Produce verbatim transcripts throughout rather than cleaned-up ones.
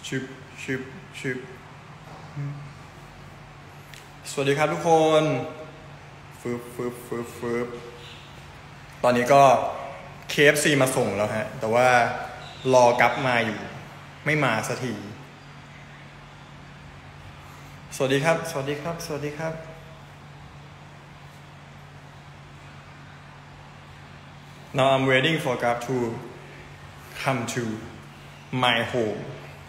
ชึบชึบชึบสวัสดีครับทุกคน ฟืบฟืบฟืบฟืบตอนนี้ก็ เค เอฟ ซี มาส่งแล้วฮะแต่ว่ารอกลับมาอยู่ไม่มาสักทีสวัสดีครับสวัสดีครับสวัสดีครับNow I'm waiting for Grab to come to my home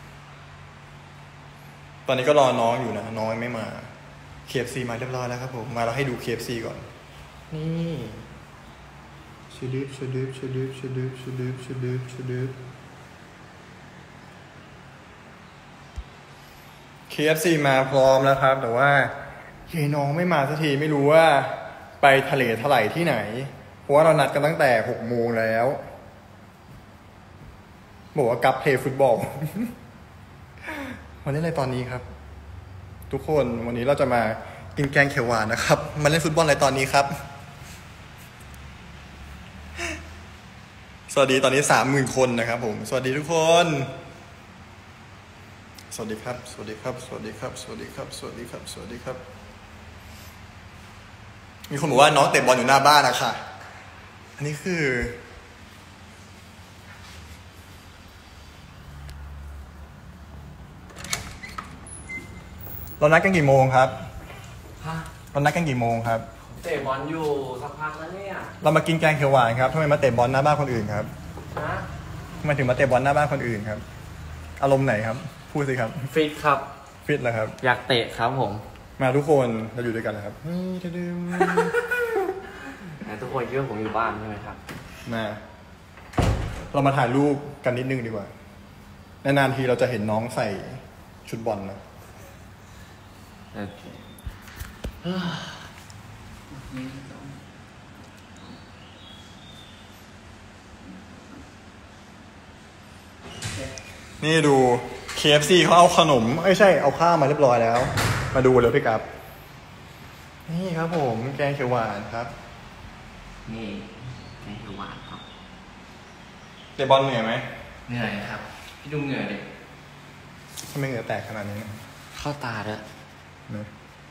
ตอนนี้ก็รอน้องอยู่นะน้องไม่มา เค เอฟ ซี มาเรียบร้อยแล้วครับผมมาเราให้ดู เค เอฟ ซี ก่อนนี่ชุดึบชุดึบชุดึบชุดึบชุดึบชุดึบชุดึบ เค เอฟ ซี มาพร้อมแล้วครับแต่ว่าเฮ้ยน้องไม่มาสักทีไม่รู้ว่าไปทะเลถลายที่ไหนเพราะว่าเรานัดกันตั้งแต่หกโมงแล้วบอกว่ากับเพลย์ฟุตบอลมาเล่นอะไรตอนนี้ครับทุกคนวันนี้เราจะมากินแกงเขียวหวานนะครับมาเล่นฟุตบอลอะไรตอนนี้ครับสวัสดีตอนนี้สามหมื่นคนนะครับผมสวัสดีทุกคนสวัสดีครับสวัสดีครับสวัสดีครับสวัสดีครับสวัสดีครับสวัสดีครับมีคนบอกว่าน้องเตะบอลอยู่หน้าบ้านนะค่ะอันนี้คือเรานัดกันกี่โมงครับฮะเรานัดกันกี่โมงครับเตะบอลอยู่สักพักแล้วเนี่ยเรามากินแกงเขียวหวานครับทำไมมาเตะบอลหน้าบ้านคนอื่นครับฮะทำไมถึงมาเตะบอลหน้าบ้านคนอื่นครับอารมณ์ไหนครับพูดสิครับฟิตครับฟิตเหรอครับอยากเตะครับผมมาทุกคนเราอยู่ด้วยกันนะครับนี่จะดื่มทุกคนคิดว่าผมอยู่บ้านใช่ไหมครับมาเรามาถ่ายรูปกันนิดนึงดีกว่านานๆทีเราจะเห็นน้องใส่ชุดบอลนะโอเคนี่ดู เค เอฟ ซี เขาเอาขนมไม่ใช่เอาข้าวมาเรียบร้อยแล้วมาดูเลยพี่กับนี่ครับผมแกงเขียวหวานครับนี่แกงเขียวหวานครับเตะบอลเหนื่อยไหมเหนื่อยครับพี่ดูเหนื่อยดิทำไมเหงื่อแตกขนาดนี้เข้าตาด้วยนะ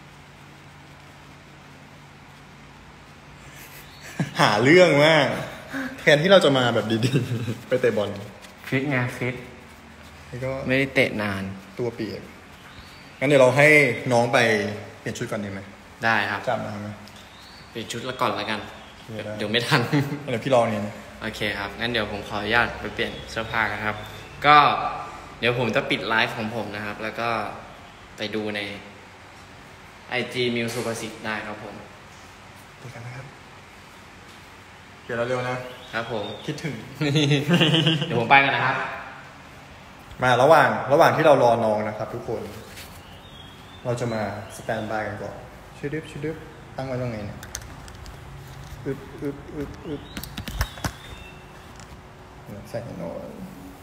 หาเรื่องมากแทนที่เราจะมาแบบดีๆไปเตะบอลฟิตไงฟิตก็ไม่ได้เตะนานตัวเปียกงั้นเดี๋ยวเราให้น้องไปเปลี่ยนชุดก่อนดีไหมได้ครับจำได้ไหมเปลี่ยนชุดแล้วก่อนแล้วกันเดี๋ยวไม่ทันเดี๋ยวพี่รอเนี่ยโอเคครับงั้นเดี๋ยวผมขออนุญาตไปเปลี่ยนเสื้อผ้ากันครับก็เดี๋ยวผมจะปิดไลฟ์ของผมนะครับแล้วก็ไปดูใน ไอ จี มิวสุภสิทธิ์ได้ครับผมดูกันนะครับเดี๋ยวเราเร็วนะครับผมคิดถึงเดี๋ยวผมไปกันนะครับมาระหว่างระหว่างที่เรารอน้องนะครับทุกคนเราจะมาสแตนบายกันก่อนชิดึบชิดึบตั้งไว้ตรงไหนเนี่ยอึบอึบอึบอึบใส่หน่อย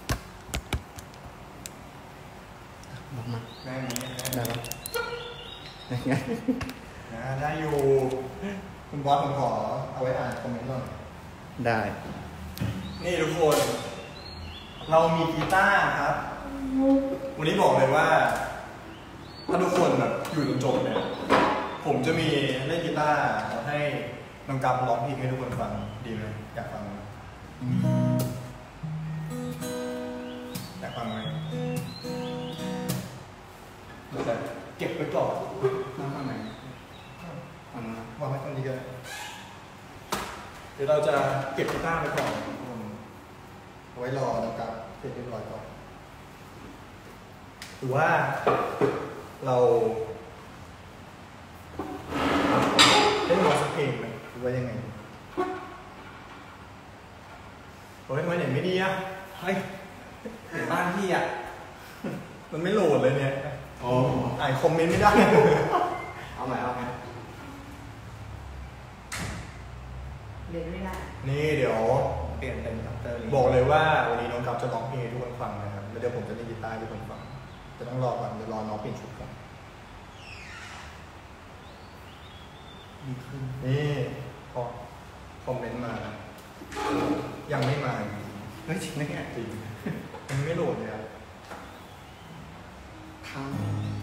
บอกมาได้ไหมได้ไหมได้ไงได้อยู่คุณบอสผมขอเอาไว้อ่านคอมเมนต์หน่อยได้นี่ทุกคนเรามีกีตาร์ครับวันนี้บอกเลยว่าถ้าทุกคนแบบอยู่จนจบเนี่ยผมจะมีเล่นกีตาร์ให้น้องกัฟร้องเพลงให้ทุกคนฟังดีไหมอยากฟังไหมอยากฟังไหมเราจะเก็บไว้ก่อนน้องฟังไหนฟังวางไว้ตรงนี้ก็ได้เดี๋ยวเราจะเก็บกีตาร์ไว้ก่อนไว้รอน้องกัฟเสร็จเรียบร้อยก่อนหรือว่าเราเล่นมาสักเพลงไหมหรือว่ายังไงโอ้ยทำไมเน็ตไม่ดีอ่ะเฮ้ยเน็ตบ้านพี่อ่ะมันไม่โหลดเลยเนี่ยอ๋ออ่านคอมเมนต์ไม่ได้เอาใหม่เอาใหม่เรียนไม่ได้นี่เดี๋ยวเปลี่ยนเป็นคอมพิวเตอร์บอกเลยว่าวันนี้น้องกัฟจะร้องเพลงให้ทุกคนฟังนะครับแล้วเดี๋ยวผมจะเล่นกีตาร์ให้ทุกคนฟังจะต้องรอก่อนเดี๋ยวรอน้องเปลี่ยนชุดก่อนนี่พอคอมเมนต์มายังไม่มาเฮ้ยจริงไหมเนี่ยจริงมันไม่โหลดเลยครับรั้ง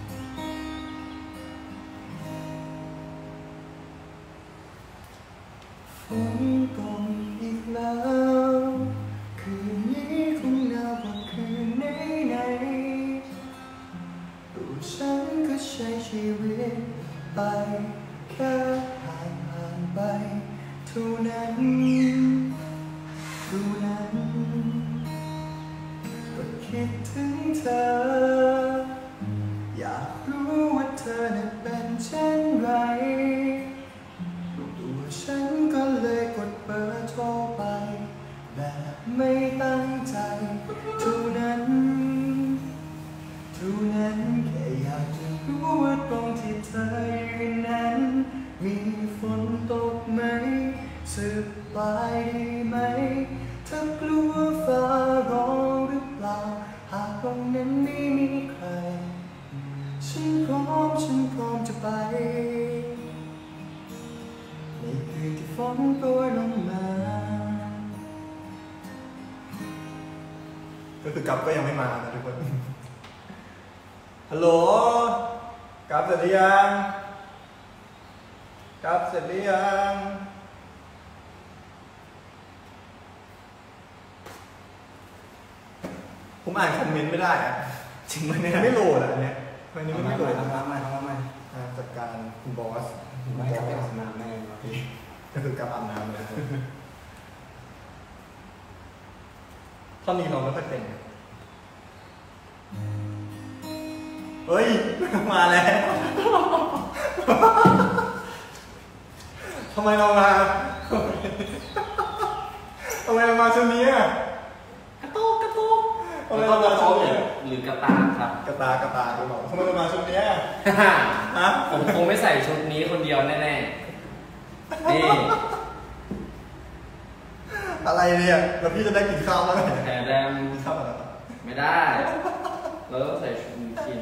ฝนตกอีกแล้วคืนนี้คงหนาวกว่าคืนไหนไหนตัวฉันก็ใช้ชีวิตไปแค่ผ่านผ่านไปเท่านั้นเท่านั้นก็คิดถึงเธออยากรู้ว่าเธอนั้นเป็นเช่นไรตัวฉันก็เลยกดเบอร์โทรไปแบบไม่ตั้งใจเท่านั้นเท่านั้นแค่อยากจะรู้ว่าตรงที่เธอยืนนั้นมีฝนตกไหมสบายดีไหมเธอกลัวฟ้าร้องหรือเปล่าหากตรงนั้นไม่มีใครฉันพร้อมฉันพร้อมจะไปในคืนที่ฝนโปรยลงมาก็คือกับก็ยังไม่มานะทุกคนฮัลโหลกับเสร็จหรือยังกับเสร็จหรือยังผมอ่านคอมเมนต์ไม่ได้อะจริงไหมเนี่ยไม่โหลดอะอันเนี้ยทำไมนี่ไม่โหลดทำมาใหม่ทำมาใหม่จัดการคุณบอสไม่ก็เป็นสนามแม่มาพี่ก็คือกับอาบน้ำเลยตอนนี้เราไม่ค่อยเป็นเฮ้ยมาแล้วทำไมเรามาทำไมเรามาช่วงนี้อ่ะกระตุกกระตุกทำไมเรามาช่วงนี้หรือกระตาครับกระตากระตาคุณบอกทำไมเรามาช่วงนี้ฮะผมคงไม่ใส่ชุดนี้คนเดียวแน่ๆนี่อะไรเนี่ยแล้วพี่จะได้กินข้าวแล้วไหมแผลแดงกินข้าวอะไรไม่ได้เราต้องใส่ชุดนี้กิน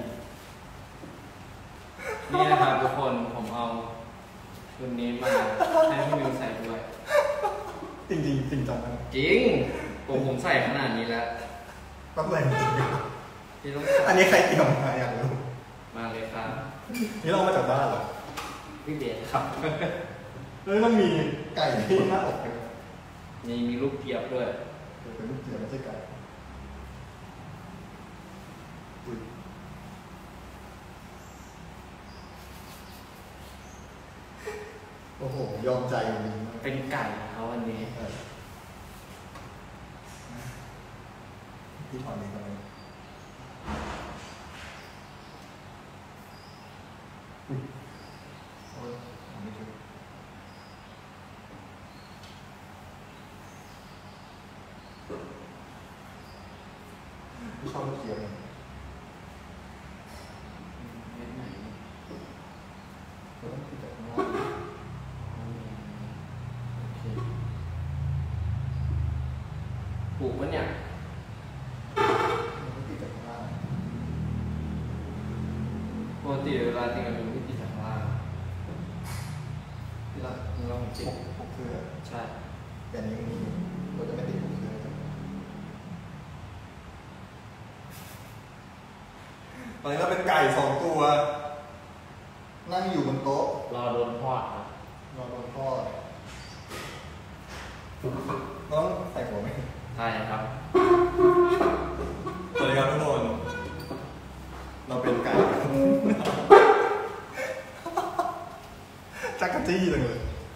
นี่นะครับทุกคนผมเอาชุดนี้มาให้พี่มิวใส่ด้วยจริงจริงจริงจังนะจริงผมผมใส่ขนาดนี้แล้วต้องใส่จริงพี่ต้องอันนี้ใครเตรียมมาอยากรู้มาเลยครับนี่เรามาจากบ้านเหรอพี่เบสครับเฮ้ยมันมีไก่ที่หน้าอกเลยมีมีลูกเกียบด้วยเป็นลูกเสือไม่ใช่ไก่อุ๊ยโอ้โหยอมใจจริงๆเป็นไก่เขาวันนี้เออพี่ถอนนี้ทำไมอุ๊ยโอ้ยทำไม่ถูกไม่ชอบลูกเสือเลยเม็ดไหนเราต้องติดจากข้างล่างโอเคปลูกปะเนี่ยเราต้องติดจากข้างล่างปกติเวลาติดกับดูที่ติดจากข้างล่างที่เราเราติพดกพกเสื้อใช่แต่อันนี้มันมีเราจะไม่ติดพกเสื้อตอนนี้เราเป็นไก่สองตัว นั่งอยู่บนโต๊ะรอโดนทอดครับรอโดนทอดเราต้องใส่หัวไหมใช่ครับสวัสดีครับทุกคน เราเป็นไก่ จักรจี้จังเลย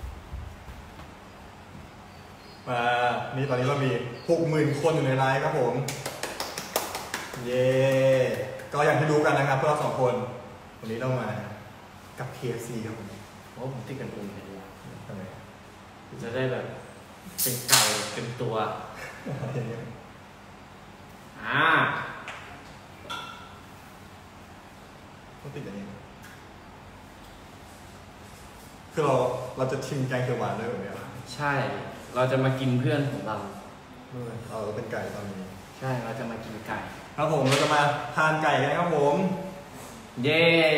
มา นี่ตอนนี้เรามีหกหมื่นคนอยู่ในไลฟ์ครับผม เย้ก็อย่างที่รู้กันนะครับพวกเราสองคน วันนี้เรามากับ เค เอฟ ซี ครับผมโอ้ผมติดกันเองเลยดีกว่าทำไมจะได้แบบเป็นไก่เป็นตัวอย่างเงี้ยอ่าต้องติดอย่างนี้คือเราเราจะชิมแกงเขียวหวานด้วยแบบเนี้ยใช่ เราจะมากินเพื่อนของเราเราเป็นไก่ตอนนี้ใช่ เราจะมากินไก่ครับผมเราจะมาทานไก่กันครับผมเย้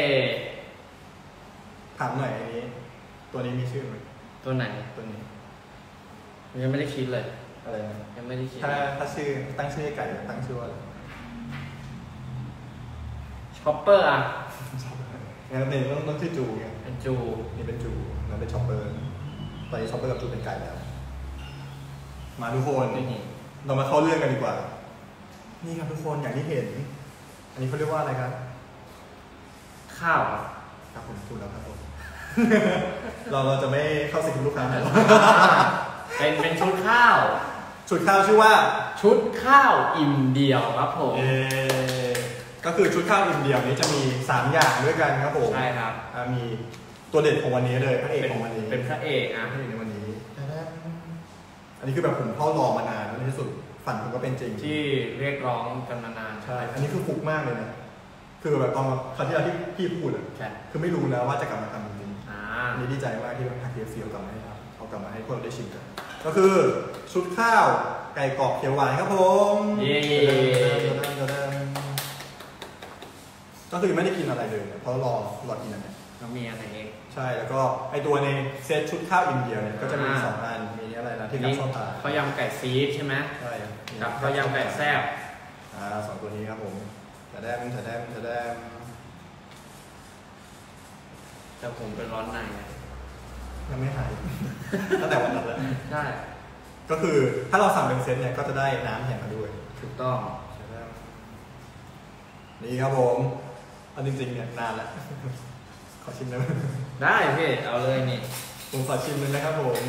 ถามหน่อยอันนี้ ตัวนี้มีชื่อไหมตัวไหนตัวนี้ผมยังไม่ได้คิดเลยอะไรนะยังไม่ได้คิดถ้าเลยถ้าชื่อตั้งชื่อไก่ตั้งชื่อว่าอะไรชช็อปเปอร์อ่ะงั้นในต้องต้องชื่อจูไงเป็นจูนี่เป็นจูนั่นเป็นช็อปเปอร์ตอนนี้ช็อปเปอร์กับจูเป็นไก่แล้วมาทุกคนเรามาเข้าเรื่องกันดีกว่านี่ครับทุกคนอย่างที่เห็นอันนี้เขาเรียกว่าอะไรครับข้าวครับครับผมถูกแล้วครับผม เราเราจะไม่เข้าสิงลูกค้าแล้วเป็นเป็นชุดข้าวชุดข้าวชื่อว่าชุดข้าวอิ่มเดียวครับผมเอก็คือชุดข้าวอิ่มเดียวนี้จะมีสามอย่างด้วยกันครับผมใช่ครับอ่ามีตัวเด็ดของวันนี้เลยพระเอกของวันนี้เป็นพระเอกอ่ะพระเอกในวันนี้ อันนี้คือแบบผมเข้ารอมานานแล้วในที่สุดฝันผมก็เป็นจริงที่เรียกร้องกันมานานใช่ อันนี้คือฟุกมากเลยนะคือแบบตอนครั้งที่เราที่พี่พูดอ่ะใช่คือไม่รู้แล้วว่าจะกลับมาทำจริงอ่าๆอันนี้ดีใจมากที่ทาง เค เอฟ ซี เอากลับมาให้ครับเอากลับมาให้พวกเราได้ชิมกันก็คือชุดข้าวไก่กรอบเขียวหวานครับผมเย้ก็คือไม่ได้กินอะไรเลยเพราะรอรอกินอันนี้แล้วมีอะไรเองใช่แล้วก็ไอตัวในเซตชุดข้าวอินเดียเนี่ยก็จะมีสองอันมีอะไรนะที่นักชอบทานข้าวยำไก่ซีดใช่ไหมใช่กับข้าวยำไก่แซ่บอ่าสองตัวนี้ครับผมจะแดมจะแดมจะแดมแต่ผมเป็นร้อนในอะยังไม่หาย ตั้งแต่วันนั้นแล้วใช่ก็คือถ้าเราสั่งเป็นเซตเนี่ยก็จะได้น้ำแถมมาด้วยถูกต้องจะแดมนี่ครับผมเอาจริงๆเนี่ยนานแล้ว ขอชิมได้ไหมได้พี่เอาเลยนี่ผมขอชิมเลยนะครับผม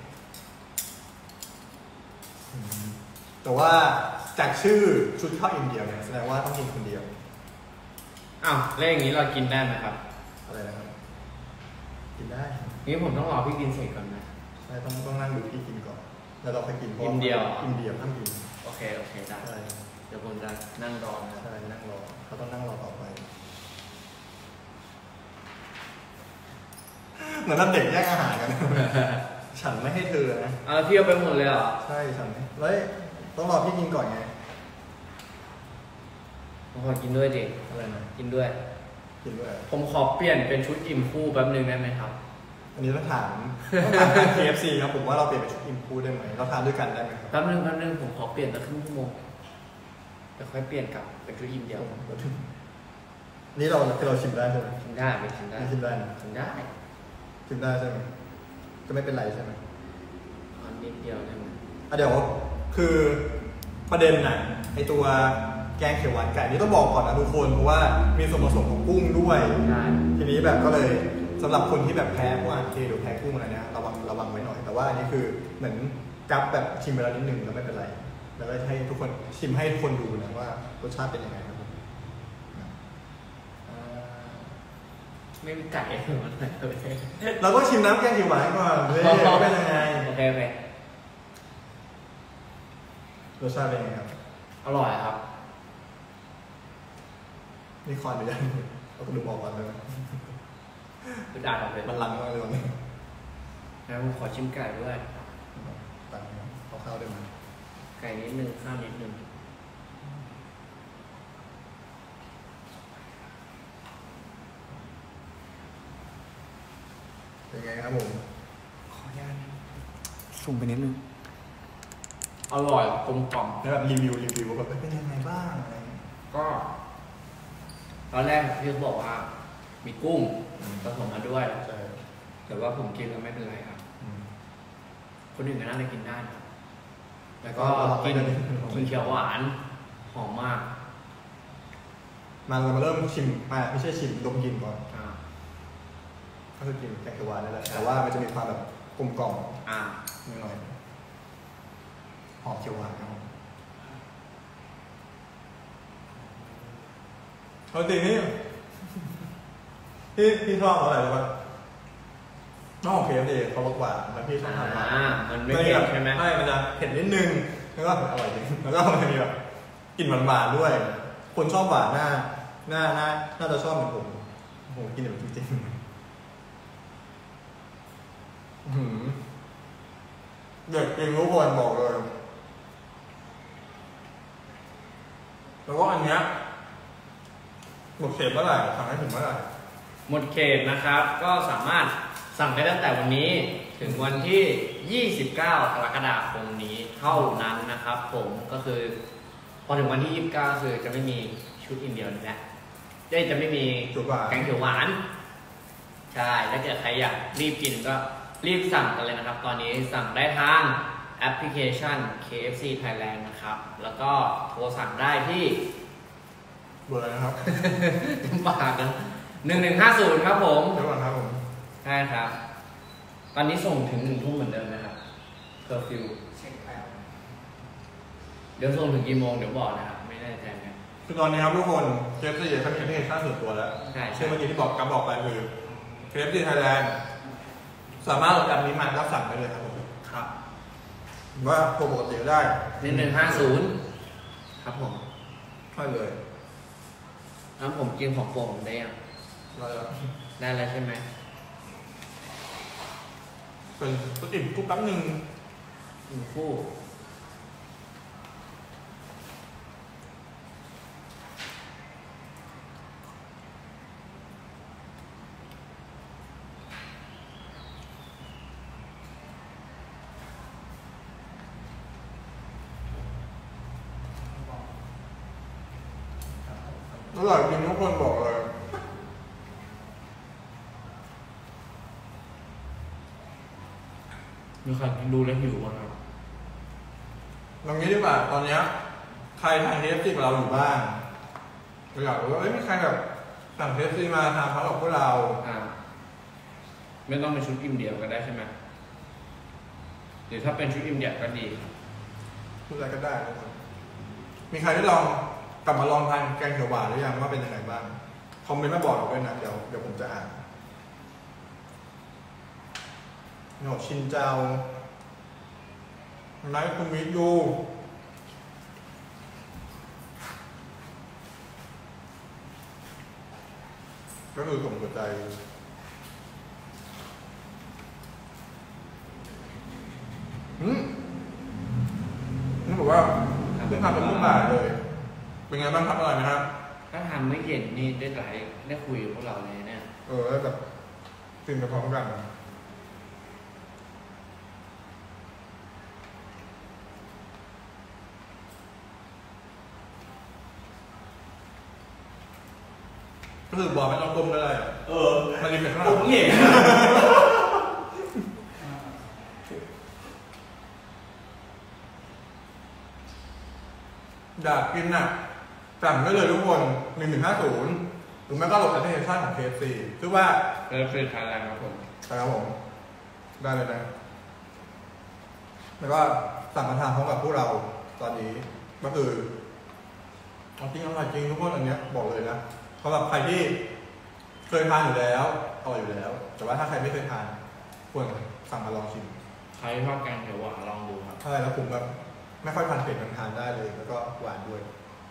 อืมแต่ว่าจากชื่อชุดข้าวอินเดียเนี่ยแสดงว่าต้องกินคนเดียวอ้าวแล้วอย่างนี้เรากินได้ไหมครับอะไรนะครับกินได้นี่ผมต้องรอพี่กินเสร็จก่อนนะใช่ต้องต้องนั่งดูพี่กินก่อนแล้วเราไปกินพร้อมกินเดียวกินเดียวห้ามกินโอเคโอเคได้ใช่เดี๋ยวผมจะนั่งรอนะใช่นั่งรอเขาต้องนั่งรอต่อไปเหมือนนั่นเด็กแย่งอาหารกัน ฉันไม่ให้เธอนะเอาแล้วพี่เอาไปหมดเลยเหรอใช่ฉันไม่เฮ้ยต้องรอพี่กินก่อนไงผมขอกินด้วยดิอะไรนะกินด้วยกินด้วยผมขอเปลี่ยนเป็นชุดอิ่มคู่แป๊บนึงได้ไหมครับอันนี้ต้องถามต้องถามทาง เค เอฟ ซี ครับผมว่าเราเปลี่ยนเป็นชุดอิมพูได้ไหมเราทานด้วยกันได้ไหมครับแป๊บนึงแป๊บนึงผมขอเปลี่ยนสักครึ่งชั่วโมงเดี๋ยวค่อยเปลี่ยนกลับเป็นชุดอิ่มเดียวนี่เราคือเราชิมได้ใช่ไหมกินได้ไปกินได้นี่ชิมได้นะกินได้ชิมได้ใช่ไหมก็ไม่เป็นไรใช่ไหมอันนิดเดียวได้ไหมอ่ะเดี๋ยวคือประเด็นน่ะไอตัวแกงเขียวหวานไก่นี่ต้องบอกก่อนนะทุกคนเพราะว่ามีส่วนผสมของกุ้งด้วยได้ทีนี้แบบก็เลยสำหรับคนที่แบบแพ้พวกอาหารเคหรือแพ้กุ้งอะไรเนี้ยระวังระวังไว้หน่อยแต่ว่าอันนี้คือเหมือนกับแบบชิมไปแล้วนิดนึงแล้วไม่เป็นไรแล้วก็ให้ทุกคนชิมให้ทุกคนดูนะว่ารสชาติเป็นยังไงครับผมเอ่อไม่มีไก่มันเลยเราต้องชิมน้ำแกงเขียวหวานก่อนเลยเป็นยังไงโอเคโอเครสชาติเป็นยังไงครับอร่อยครับนี่คอนหรือยังเอากระดูกออกก่อนเลยคือด่าออกเลยมันลังมากเลยวันนี้แล้วผมขอชิมไก่ด้วยตัดเอาข้าวได้ไหมไก่นิดนึงข้าวนิดนึงเป็นไงครับผมขออนุญาตสุ่มไปนิดนึงอร่อยกลมกล่อมแล้วแบบรีวิวรีวิวว่าแบบเป็นยังไงบ้างอะไรเงี้ยก็ ตอนแรกพี่เขาบอกว่า มีกุ้งผสมมาด้วยใช่แต่ว่าผมกินก็ไม่เป็นไรครับอืมคนอื่นก็น่าจะกินได้นะแล้วก็กินกินเขียวหวานหอมมากมาเรามาเริ่มชิมมาไม่ใช่ชิมดมกลินก่อนอ่าก็คือกินแกงเขียวหวานนี่แหละแต่ว่ามันจะมีความแบบกลมกล่อมอ่านิดหน่อยหอมเขียวหวานครับผมเอาจริงนี่พี่พี่ชอบอะไรรู้ป่ะน้องของเคฟดีเขารสหวานแล้วพี่ชอบทานหวานอ่ามันไม่เผ็ดใช่ไหมใช่มันจะเผ็ดนิดนึงแล้วก็อร่อยจริงแล้วก็มันจะมีแบบกลิ่นหวานๆด้วย คนชอบหวานหน้าหน้าหน้าน่าจะชอบเหมือนผมโอ้โหกินแบบจริงๆอื้อหือเด็กจริงทุกคนบอกเลยแล้วก็อันเนี้ยหมดเขตเมื่อไหร่สั่งให้ถึงเมื่อไหร่หมดเขตนะครับ ก็สามารถสั่งได้ตั้งแต่วันนี้ถึงวันที่ ยี่สิบเก้ากรกฎาคมนี้เท่านั้นนะครับผมก็คือพอถึงวันที่ ยี่สิบเก้าคือจะไม่มีชุดอินเดียแล้วเอ้ยจะไม่มีจุดหวานแกงเขียวหวานใช่ถ้าเกิดใครอยากรีบกินก็รีบสั่งกันเลยนะครับ ตอนนี้สั่งได้ทางแอปพลิเคชัน เค เอฟ ซี Thailand นะครับ แล้วก็โทรสั่งได้ที่เบอร์อะไรนะครับปากกันหนึ่งหนึ่งห้าศูนย์ครับผมเดี๋ยวก่อนครับผมใช่ครับ ตอนนี้ส่งถึงหนึ่งทุ่มเหมือนเดิมนะครับเคอร์ฟิวเช็คแล้วเดี๋ยวส่งถึงกี่โมงเดี๋ยวบอกนะครับ ไม่แน่ใจนะคือตอนนี้ครับทุกคนเคฟซีเขามีแอปพลิเคชันส่วนตัวแล้วใช่เช่นเมื่อกี้ที่บอกกับบอกไปคือเคฟซีไทยแลนด์สามารถโหลดแอปนี้มาแล้วสั่งได้เลยครับผมครับหรือว่าโปรปกติก็ได้หนึ่งหนึ่งห้าศูนย์ครับผมใช่เลยแล้วผมกินของโปรผมได้ยังเราจะได้แล้วใช่ไหมเป็นสติมกุ๊บแป๊บหนึ่งหนึ่งคู่อร่อยจริงทุกคนบอกเลยมีใครดูแล้วหิวบ้างครับตรงนี้ดีกว่าตอนเนี้ยใครทานเคฟซีกับเราอยู่บ้างเราอยากรู้ว่าเอ้ยมีใครแบบสั่งเคฟซีมาทานพร้อมกับพวกเราอ่า ไม่ต้องเป็นชุดอิ่มเดียวก็ได้ใช่ไหมหรือถ้าเป็นชุดอิ่มเดียวก็ดีครับพูดอะไรก็ได้ทุกคนมีใครได้ลองกลับมาลองทานแกงเขียวหวานหรือยังว่าเป็นยังไงบ้างคอมเมนต์มาบอกเราด้วยนะเดี๋ยวเดี๋ยวผมจะอ่านโหนดชินเจ้าไนท์คุณวิทยูก็คือส่งหัวใจอืมนี่บอกว่าเพิ่งทำเป็นรุ่นบ่ายเลย เป็นไงบ้างครับอร่อยไหมครับถ้าทำไม่เย็นนี่ได้ไลฟ์ได้คุยกับพวกเราเลยเนี่ยเออแล้วแบบกินไปพร้อมกันก็คือบอลไม่ต้องก้มก็ได้อะเออมันรีบเป็นข้างหผลังมเห็นนะอยากกินน่ะสั่งได้เลยทุกคนหนึ่งหนึ่งห้าศูนย์หรือไม่ก็โหลดแอปพลิเคชันของ เค เอฟ ซีชื่อว่าเริ่มเป็นทานแล้วครับผมครับผมได้เลยนะแล้วก็สั่งมาทานพร้อมกับพวกเราตอนนี้ก็คือเอาจริงอร่อยจริงทุกคนอันเนี้ยบอกเลยนะสำหรับใครที่เคยทานอยู่แล้วอร่อยอยู่แล้ว แต่ว่าถ้าใครไม่เคยทานควรสั่งมาลองชิมใครชอบแกงเขียวหวานลองดูครับใช่แล้วผมแบบไม่ค่อยทานเผ็ดมันทานได้เลย แล้วก็หวานด้วย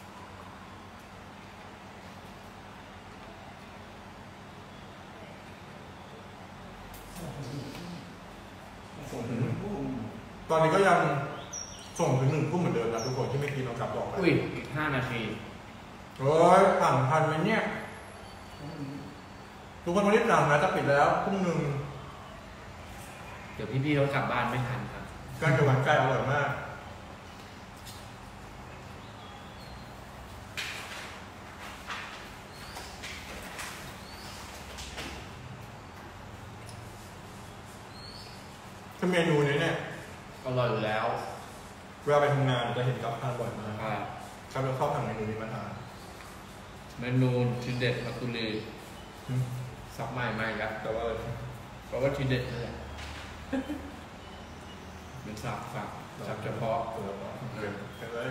ตอนนี้ก็ยังส่งถึงหนึ่งทุ่มเหมือนเดิมนะทุกคนที่ไม่คิดเรากลับบอกไปอุ้ยอีกห้านาทีเฮ้ยสั่งทันไหมเนี่ยทุกคนวันนี้สั่งนะจะปิดแล้วทุ่มหนึ่งเดี๋ยวพี่ๆเขากลับบ้านไม่ทันครับแกงเขียวหวานไก่อร่อยมากคือเมนูนี้เนี่ยอร่อยอยู่แล้วเวลาไปทำงานจะเห็นกับทานบ่อยมากครับครับเราชอบทำเมนูนี้มาทานเมนูทีเด็ดมาตุลีอืมซับใหม่ใหม่ครับแต่ว่าเพราะว่าทีเด็ดนั่นแหละเป็นสับสับสับเฉพาะเราก็เกินไปเลย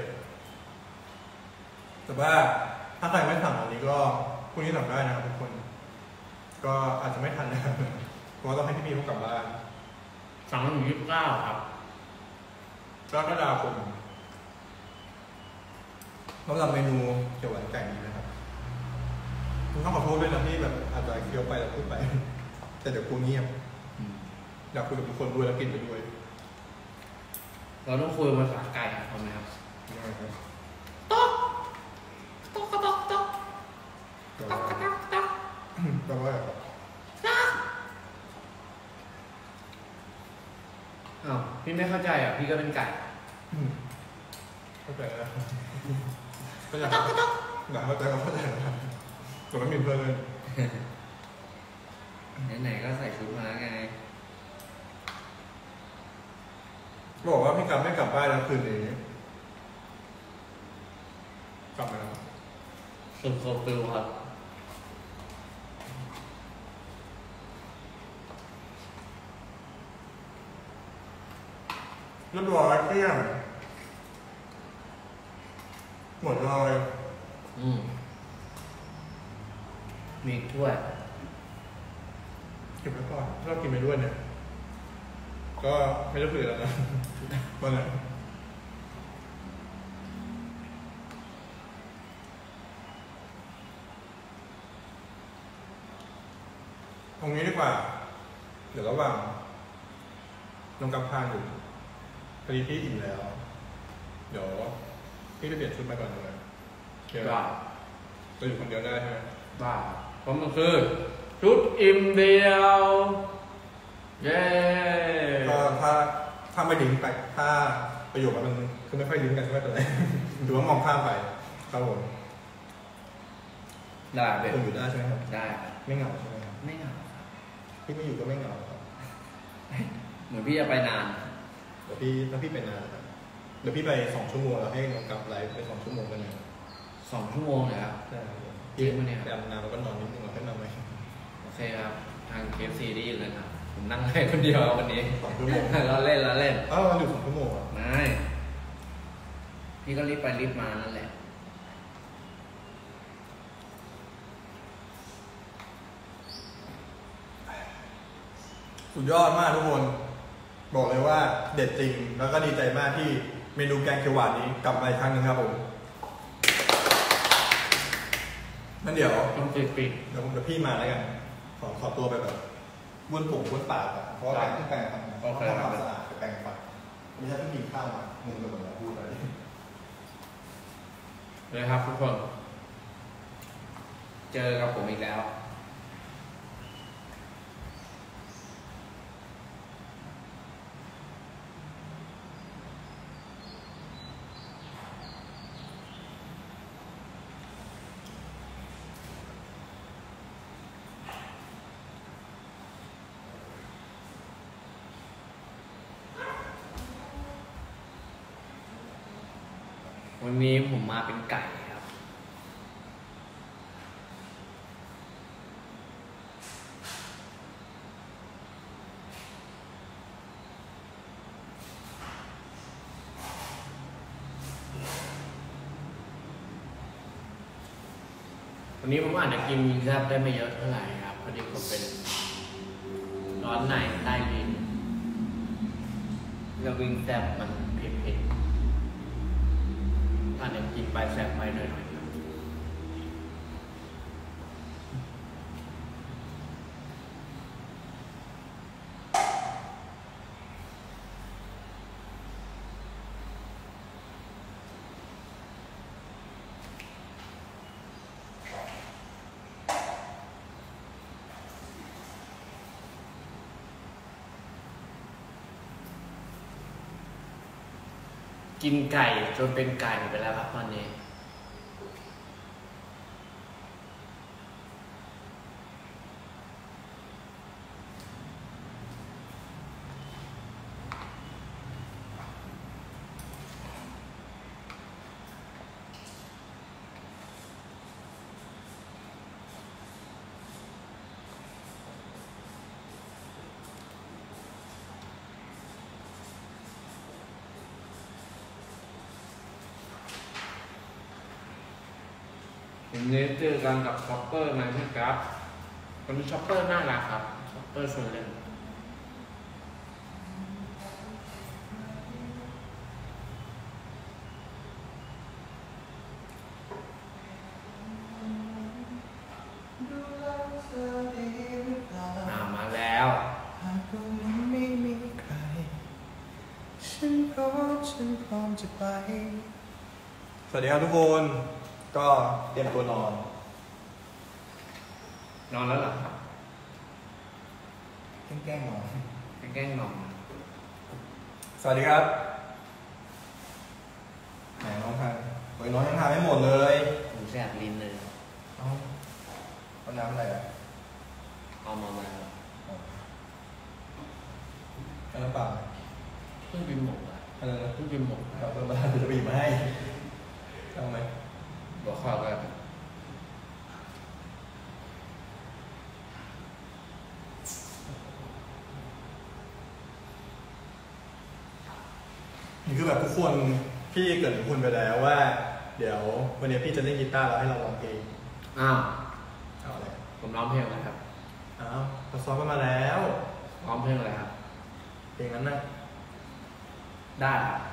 แต่ว่าถ้าใครไม่สั่งอันนี้ก็พรุ่งนี้สั่งได้นะครับทุกคน ก็อาจจะไม่ทันนะครับเพราะว่าต้องให้พี่พีเขากลับบ้านสั่งมาถึงยี่สิบเก้าครับกรกฎาคมสำหรับเมนูเขียวหวานไก่นี้นะครับคุณต้องขอโทษด้วยนะที่แบบอาจจะเคี้ยวไปแล้วพูดไป แต่เดี๋ยวกูเงียบอยากคุยกับทุกคนด้วยแล้วกินไปด้วยเราต้องคุยภาษาไก่ครับทำไหมครับต๊อกต๊อกต๊อกต๊อกต๊อกต๊อกต๊อกแปลว่าอะไรครับอ้าวพี่ไม่เข้าใจอ่ะพี่ก็เป็นไก่อืมเข้าใจแล้วก็อยากอยากเข้าใจก็เข้าใจนะครับผมไม่มีเพื่อนเลยไหนๆก็ใส่ชุดมาไงบอกว่าพี่กลับไม่กลับบ้านแล้วคืนนี้กลับมาแล้วสุดโคฟิลครับเรียบร้อยเที่ยงหมดเลยอืมมีอีกถ้วยเก็บไว้ก่อนถ้าเรากินไปด้วยเนี่ยก็ไม่ต้องคุยแล้วนะวันไหนตรงนี้ดีกว่าเดี๋ยวระหว่างลงกำพานอยู่พอดีพี่อิ่มแล้ว เดี๋ยวพี่จะเปลี่ยนชุดมาก่อนเลยเดี๋ยวได้จะอยู่คนเดียวได้ใช่ไหมได้เพราะมันคือชุดอิ่มเดียวเย้ก็ถ้าถ้าไม่ดิ้งไปถ้าประโยคมันคือไม่ค่อยดิ้งกันก็ไม่เป็นไร หรือว่ามองข้ามไปครับผมได้เบ็ดคุณอยู่ได้ใช่ไหมครับได้ครับไม่เหงาใช่ไหมครับไม่เหงาครับพี่ไม่อยู่ก็ไม่เหงาครับเหมือนพี่จะไปนานเดี๋ยวพี่ถ้าพี่ไปนานครับเดี๋ยวพี่ไปสองชั่วโมงแล้วให้น้องกลับไลฟ์ไปสองชั่วโมงกันนะสองชั่วโมงเลยครับใช่ครับจริงปะเนี่ยไปอาบน้ำแล้วก็นอนนิดนึงแล้วค่อยนอนไปโอเคครับ ทาง เค เอฟ ซี ได้ยินเลยครับผมนั่งให้คนเดียววันนี้สองชั่วโมงเราเล่นเราเล่นอ้าวเราอยู่สองชั่วโมงอ่ะไม่พี่ก็รีบไปรีบมานั่นแหละสุดยอดมากทุกคนบอกเลยว่าเด็ดจริงแล้วก็ดีใจมากที่เมนูแกงเขียวหวานนี้กลับมาอีกครั้งหนึงครับผมนั่นเดี๋ยวต้องปิดปิดเดี๋ยวผมเดี๋ยวพี่มาแล้วกัน ขอขอตัวไปแบบบ้วนผมบ้วนปากอะเพราะว่าแปรงที่แปรงฟันเพราะว่าทำความสะอาดไปแปรงฟันไม่ใช่เพิ่งกินข้าวมางงไปหมดแล้วพูดอะไรเลยครับทุกคน เจอกับผมอีกแล้ว วันนี้ผมมาเป็นไก่ครับ วันนี้ผมอาจจะกินวิงแซ่บได้ไม่เยอะเท่าไหร่ครับพอดีผมเป็นร้อนในใต้ลิ้นแล้ววิงแซ่บมันเผ็ดๆอาจจะกินไปแซ่บไปหน่อยๆครับกินไก่จนเป็นไก่ไปแล้วครับตอนนี้ วันนี้เจอกันกับช็อปเปอร์นะครับวันนี้ช็อปเปอร์น่ารักครับช็อปเปอร์ชวนเล่นมามาแล้วหากวันนี้ไม่มีใครฉันพร้อมฉันพร้อมจะไปสวัสดีครับทุกคนก็เตรียมตัวนอนนอนแล้วเหรอครับแกล้งๆนอนแกล้งนอนสวัสดีครับไหนน้องทานโอ้ยน้องยังทานไม่หมดเลยผมแสบลิ้นเลยเอ้าน้ำอะไรอ่ะเอามามาครับน้ำเปล่าเพิ่งบินหมกอ่ะอะไรนะเพิ่งบินหมกครับเพิ่งมาจะบีบมาให้เอาไหมบอกข้าวกันนี่คือแบบทุกคนพี่เกิดทุกคนไปแล้วว่าเดี๋ยววันนี้พี่จะเล่นกีตาร์แล้วให้เราร้องเพลงอ้าวเอาอะไรผมร้องเพลงอะไรครับอ้าวเราซ้อมกันมาแล้วร้องเพลงอะไรครับเพลงนั้นน่ะได้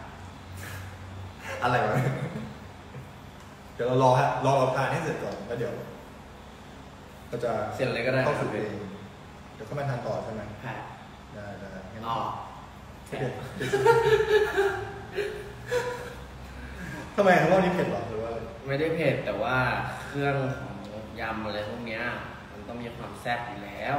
อะไรวะเดี๋ยวเรารอฮะรอเราทานให้เสร็จก่อนแล้วเดี๋ยวเราจะเสร็จเลยก็ได้เข้าสู่เพลงเดี๋ยวเข้ามาทานต่อใช่ไหมได้ได้ได้งั้นอ๋อทำไมเขาว่านี่เผ็ดหรอหรือว่าไม่ได้เผ็ดแต่ว่าเครื่องของยำอะไรพวกนี้มันต้องมีความแซ่บอยู่แล้ว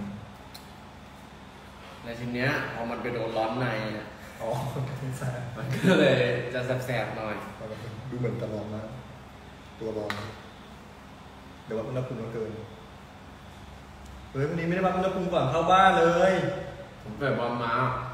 ในทีเนี้ยพอมันไปโดนร้อนในอ๋อมันก็เลยจะแสบๆหน่อยดูเหมือนตะร้อนนะตัวร้อนเดี๋ยวว่าอุณหภูมิมันเกินเฮ้ยวันนี้ไม่ได้วัดอุณหภูมิก่อนเข้าบ้านเลยผมเปิดบอลมา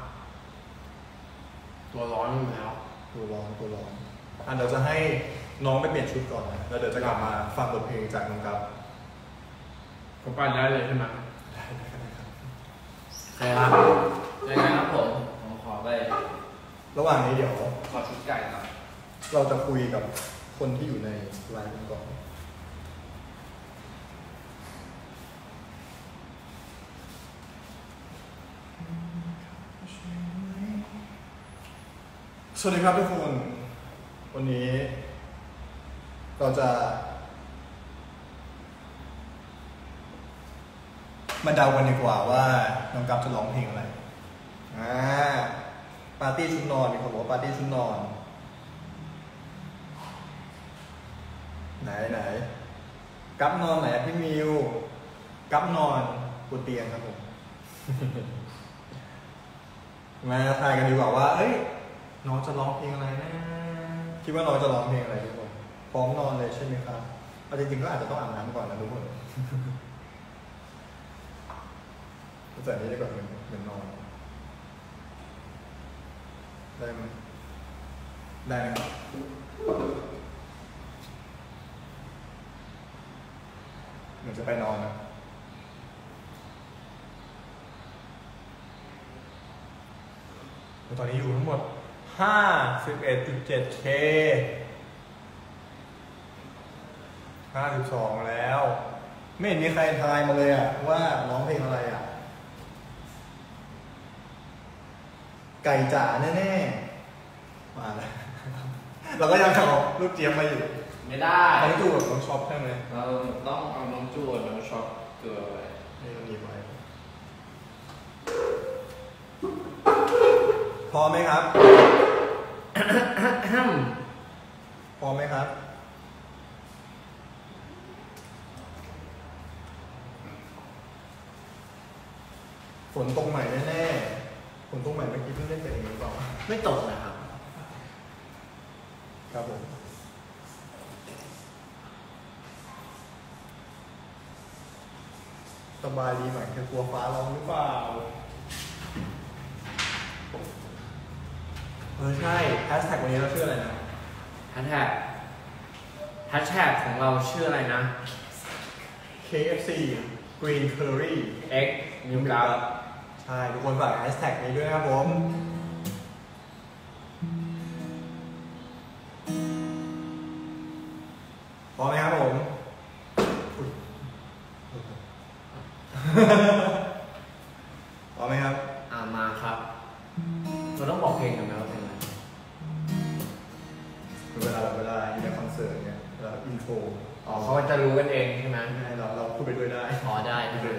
ตัวร้อนอยู่แล้วตัวร้อนตัวร้อนอ่ะเดี๋ยวจะให้น้องไปเปลี่ยนชุดก่อนนะแล้วเดี๋ยวจะกลับมาฟังบทเพลงจากน้องกับผมปั่นได้เลยใช่ไหมได้ได้ครับใช่ครับได้ครับผมผมขอไประหว่างนี้เดี๋ยวขอชุดไก่ครับเราจะคุยกับคนที่อยู่ในไลน์กันก่อนสวัสดีครับทุกคนวันนี้เราจะมาเดากันดีกว่าว่าน้องกัฟจะร้องเพลงอะไรอ่าปาร์ตี้ชุดนอนมีคนบอกว่าปาร์ตี้ชุดนอนไหนไหนกัฟนอนไหนพี่มิวกัฟนอนบนเตียงครับผมมาทายกันดีกว่าว่าเอ้ยน้องจะร้องเพลงอะไรนะคิดว่าน้องจะร้องเพลงอะไรทุกคนพร้อมนอนเลยใช่ไหมครับเอาจริงๆก็อาจจะต้องอาบน้ำก่อนนะทุกคนแต่นี้ได้ก่อนเหมือนเหมือนนอนได้ไหมได้ไหมเหมือนจะไปนอนนะตอนนี้อยู่ทั้งหมดห้าสิบเอ็ดจุดเจ็ดเคห้าสิบสองแล้วไม่เห็นมีใครทายมาเลยอ่ะว่าร้องเพลงอะไรอ่ะไก่จ๋าแน่ๆมาแล้วเราก็ยังเอาลูกเจี๊ยบมาอยู่ไม่ได้น้องจูกับน้องช็อปใช่ไหมเราต้องเอาน้องจูกับน้องช็อปเกลือไว้ให้เราหนีไว้พอไหมครับพอไหมครับฝนตกใหม่แน่ๆฝนตกใหม่เมื่อกี้เพิ่งเล่นไปเองหรือเปล่าไม่ตกนะครับครับผมสบายดีไหมแค่กลัวฟ้าร้องหรือเปล่าเออใช่แฮชแท็กวันนี้เราชื่ออะไรนะแฮชแท็กแฮชแท็กของเราชื่ออะไรนะเค เอฟ ซี Green Curry X New Gap ใช่ทุกคนฝากแฮชแท็กนี้ด้วยครับผมพร้อมไหมครับผมพร้อมไหมครับอ่ามาครับเราต้องบอกเพลงกันไหมว่าเพลงอะไรเวลาเวลาอยู่ในคอนเสิร์ตเนี่ยเวลาอินโทรอ๋อเขาจะรู้กันเองใช่ไหมใช่เราเราพูดไปด้วยได้อ๋อได้เลย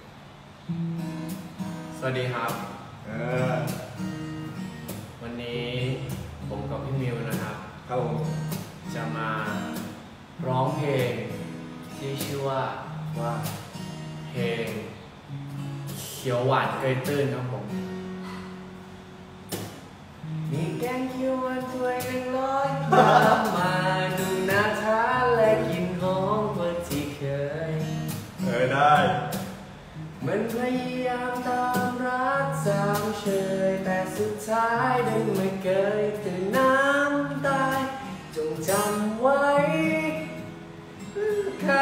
สวัสดีครับเออวันนี้ผมกับพี่มิวนะครับครับผมจะมาร้องเพลงที่ชื่อว่าว่าเพลงเขียวหวานเกยตื้นครับผมมีแกงเขียวหวานถ้วยหนึ่งร้อยมาดูน่าทานและกินหอมกว่าที่เคยเชยแต่สุดท้ายดันไม่เกยตื่นน้ำตายจงจำไว้ใคร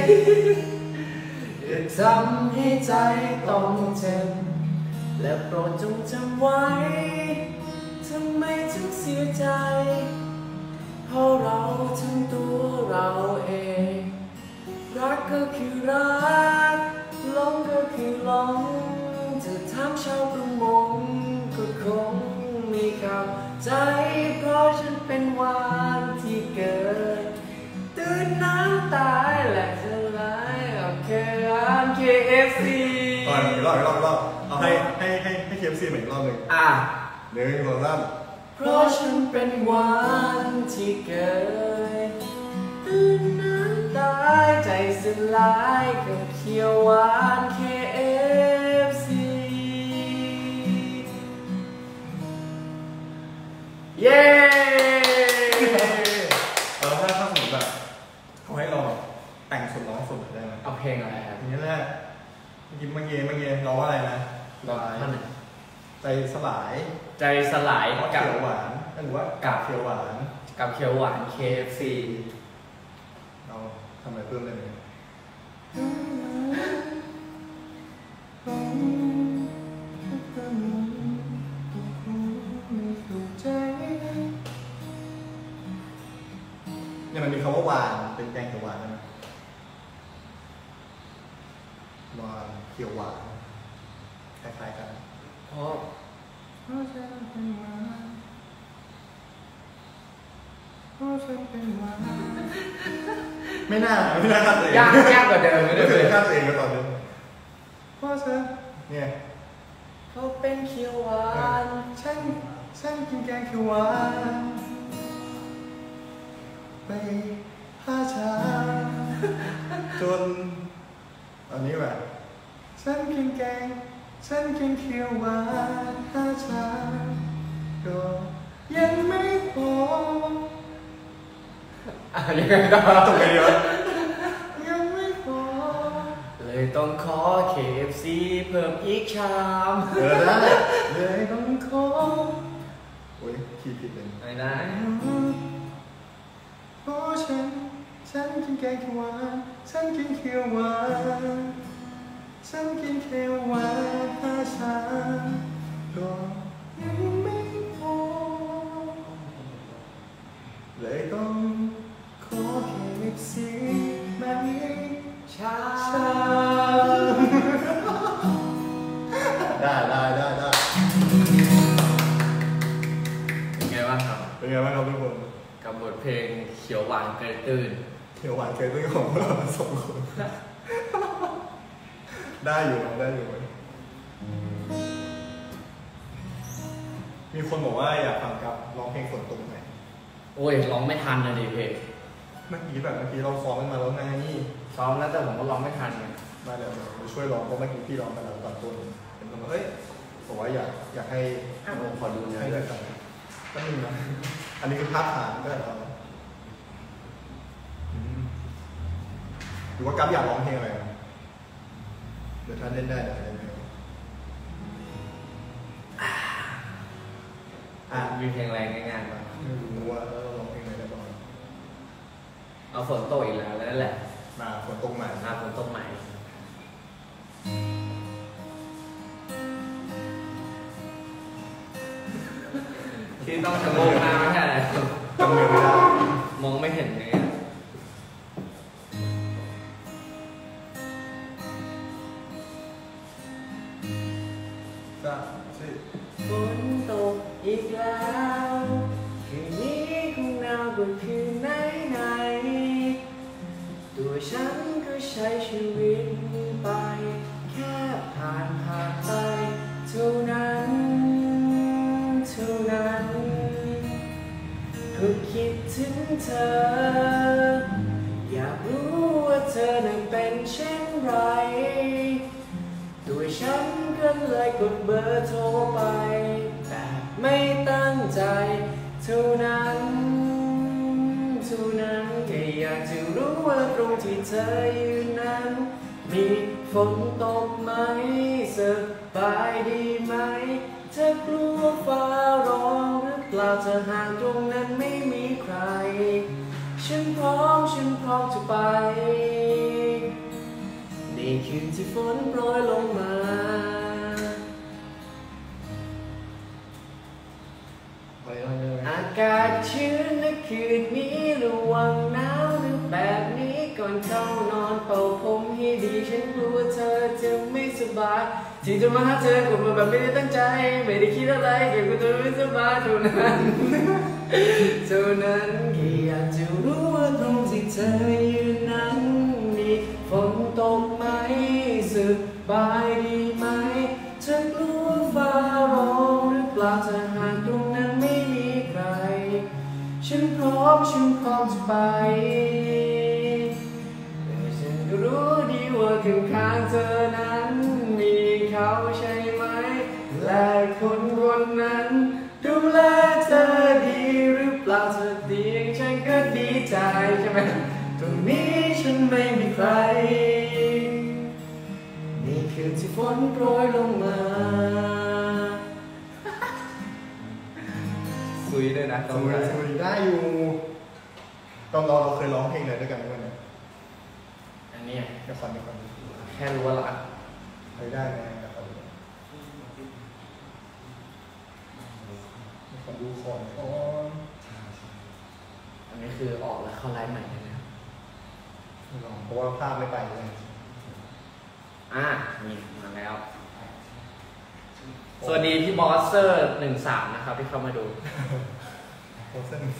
อย่าทำให้ใจต้องเจ็บและโปรดจงจำไว้ทำไมถึงเสียใจเพราะเราทั้งตัวเราเองรักก็คือรักหลงก็คือหลงจะถามชาวประมงก็คงไม่เข้าใจเพราะฉันเป็นวันที่เกิดตื่นน้ำตายและสลายโอเคอัน เค เอฟ ซีก่อนอีกรอบอีกรอบอีกรอบเอาให้ให้ให้ให้ เค เอฟ ซี ใหม่อีกรอบหนึ่งอ่ะหนึ่งสองสามเพราะฉันเป็นวันที่เกิดตื่นน้ำตายใจสลายกับเขียวหวาน เค เอฟ ซี เย้เออถ้าถ้าสมมติแบบเขาให้เราแบบแต่งสดร้องสดได้ไหมเอาเพลงอะไรครับทีนี้แหละเมื่อกี้เมื่อกี้เมื่อกี้ร้องว่าอะไรนะร้องท่อนไหนใจสลายใจสลายกับกับเขียวหวานหรือว่ากับเขียวหวานกับเขียวหวาน เค เอฟ ซีเราทำอะไรเพิ่มได้ไหมเนี่ยมันมีคำว่าหวานเป็นแกงเขียวหวานนะหวานเขียวหวานคล้ายๆกันเพราะไม่น่าไม่น่าฆ่าตัวเองยากยากกว่าเดิมไม่ไม่ได้เคเลย ยฆ่าตัวเองมาตอนนี้เพราะฉันเนี่ยเขาเป็นเขียวหวานฉันฉันกินแกงเขียวหวานไปพาชาจนอันนี้แบบฉันกินแกงฉันกินเขียวหวานพาชาก็ยังไม่พออ่ะยังไงต่อตกไปเดียวยังไม่พอเลยต้องขอ เค เอฟ ซี เพิ่มอีกชามเออได้เลยต้องขอโอ้ยคีย์ผิดเลยไม่ได้เพราะฉันฉันกินแกงเขียวหวานฉันกินเขียวหวานฉันกินเขียวหวานห้าชามก็ยังไม่พอเลยต้องขอ เค เอฟ ซี มาอีกชาชามได้ได้ได้ได้เป็นไงบ้างครับเป็นไงบ้างครับทุกคนกับบทเพลงเขียวหวานเกยตื่นเขียวหวานเคยเป็นของพวกเราสองคน ได้อยู่นะได้อยู่มีคนบอกว่าอยากฟังกับร้องเพลงฝนตกไหนโอ้ยร้องไม่ทันเลยดิเพลงเมื่อกี้แบบเมื่อกี้เราซ้อมกันมาแล้วไงซ้อมแล้วแต่ผมก็ร้องไม่ทันไงมาเดี๋ยวเราช่วยร้องเพราะเมื่อกี้พี่ร้องไปแล้วตอนต้นเป็นคนบอกเฮ้ยบอกว่าอยากอยากให้ผมขอดูเนื้อให้ด้ด้ววย ยกันก็มีนะอันนี้คือภาพฐานก็ได้เราอืมหรือว่ากัฟอยากร้องเพลงอะไรนะเดี๋ยวท่านเล่นได้เดี๋ยวท่านเล่นได้อ่ะมีเพลงอะไรง่ายๆบ้างไม่รู้ว่าเราร้องเพลงอะไรได้บ้างเอาฝนตกอีกแล้วแล้วนั่นแหละมาฝนตกใหม่หน้าฝนตกใหม่ที่ต้องชะโงกหน้าไม่ใช่อะไรจำเนื้อไม่ได้มองไม่เห็นเลยสามสี่ฝนตกอีกแล้วคืนนี้คงหนาวกว่าคืนไหนไหนตัวฉันก็ใช้ชีวิตไปแค่ผ่านผ่านไปเท่านั้นเท่านั้นก็คิดถึงเธออยากรู้ว่าเธอนั้นเป็นเช่นไรตัวฉันก็เลยกดเบอร์โทรไปแต่ไม่ตั้งใจเท่านั้นเท่านั้นแค่อยากจะรู้ว่าตรงที่เธออยู่นั้นมีฝนตกไหมสบายดีไหมเธล่าถ้าหากตรงนั้นไม่มีใครฉันพร้อมฉันพร้อมจะไปในคืนที่ฝนโปรยลงมาอากาศชื้นในคืนนี้ระวังหนาวหรือแบบนี้ก่อนเข้านอนเป่าผมให้ดีฉันกลัวเธอจะไม่สบายที่จะมาหาเธอกดมาแบบไม่ได้ตั้งใจไม่ได้คิดอะไรเกี่ยวกับเธอไม่สบายเท่านั้นเท่านั้นแค่อยากจะรู้ว่าตรงที่เธอยืนนั้นมีฝนตกไหมสบายดีไหมเธอกลัวฟ้าร้องหรือเปล่าถ้าหากตรงนั้นไม่มีใครฉันพร้อมฉันพร้อมจะไปแต่ฉันก็รู้ดีว่าข้างข้างเธอนั้นมีเขาใช่ไหมและคนคนนั้นดูแลเธอดีหรือเปล่าเธอดีฉันก็ดีใจใช่ไหมตรงนี้ฉันไม่มีใครนี่คือที่ฝนโปรยลงมาซุยด้วยนะสมุยสมุยได้อยู่ตอนเราเราเคยร้องเพลงอะไรด้วยกันไหมวันนี้อันนี้เดี๋ยวก่อนเดี๋ยวก่อนแค่รู้ว่ารักเคยได้ไหมเดี๋ยวก่อนขอดูก่อนก่อนอันนี้คือออกแล้วเข้าไลฟ์ใหม่เลยนะเพราะว่าภาพไม่ไปเลยอ่ะนี่มาแล้ว สวัสดีพี่บอสเซอร์หนึ่งสามนะครับที่เข้ามาดูโอ้เส้น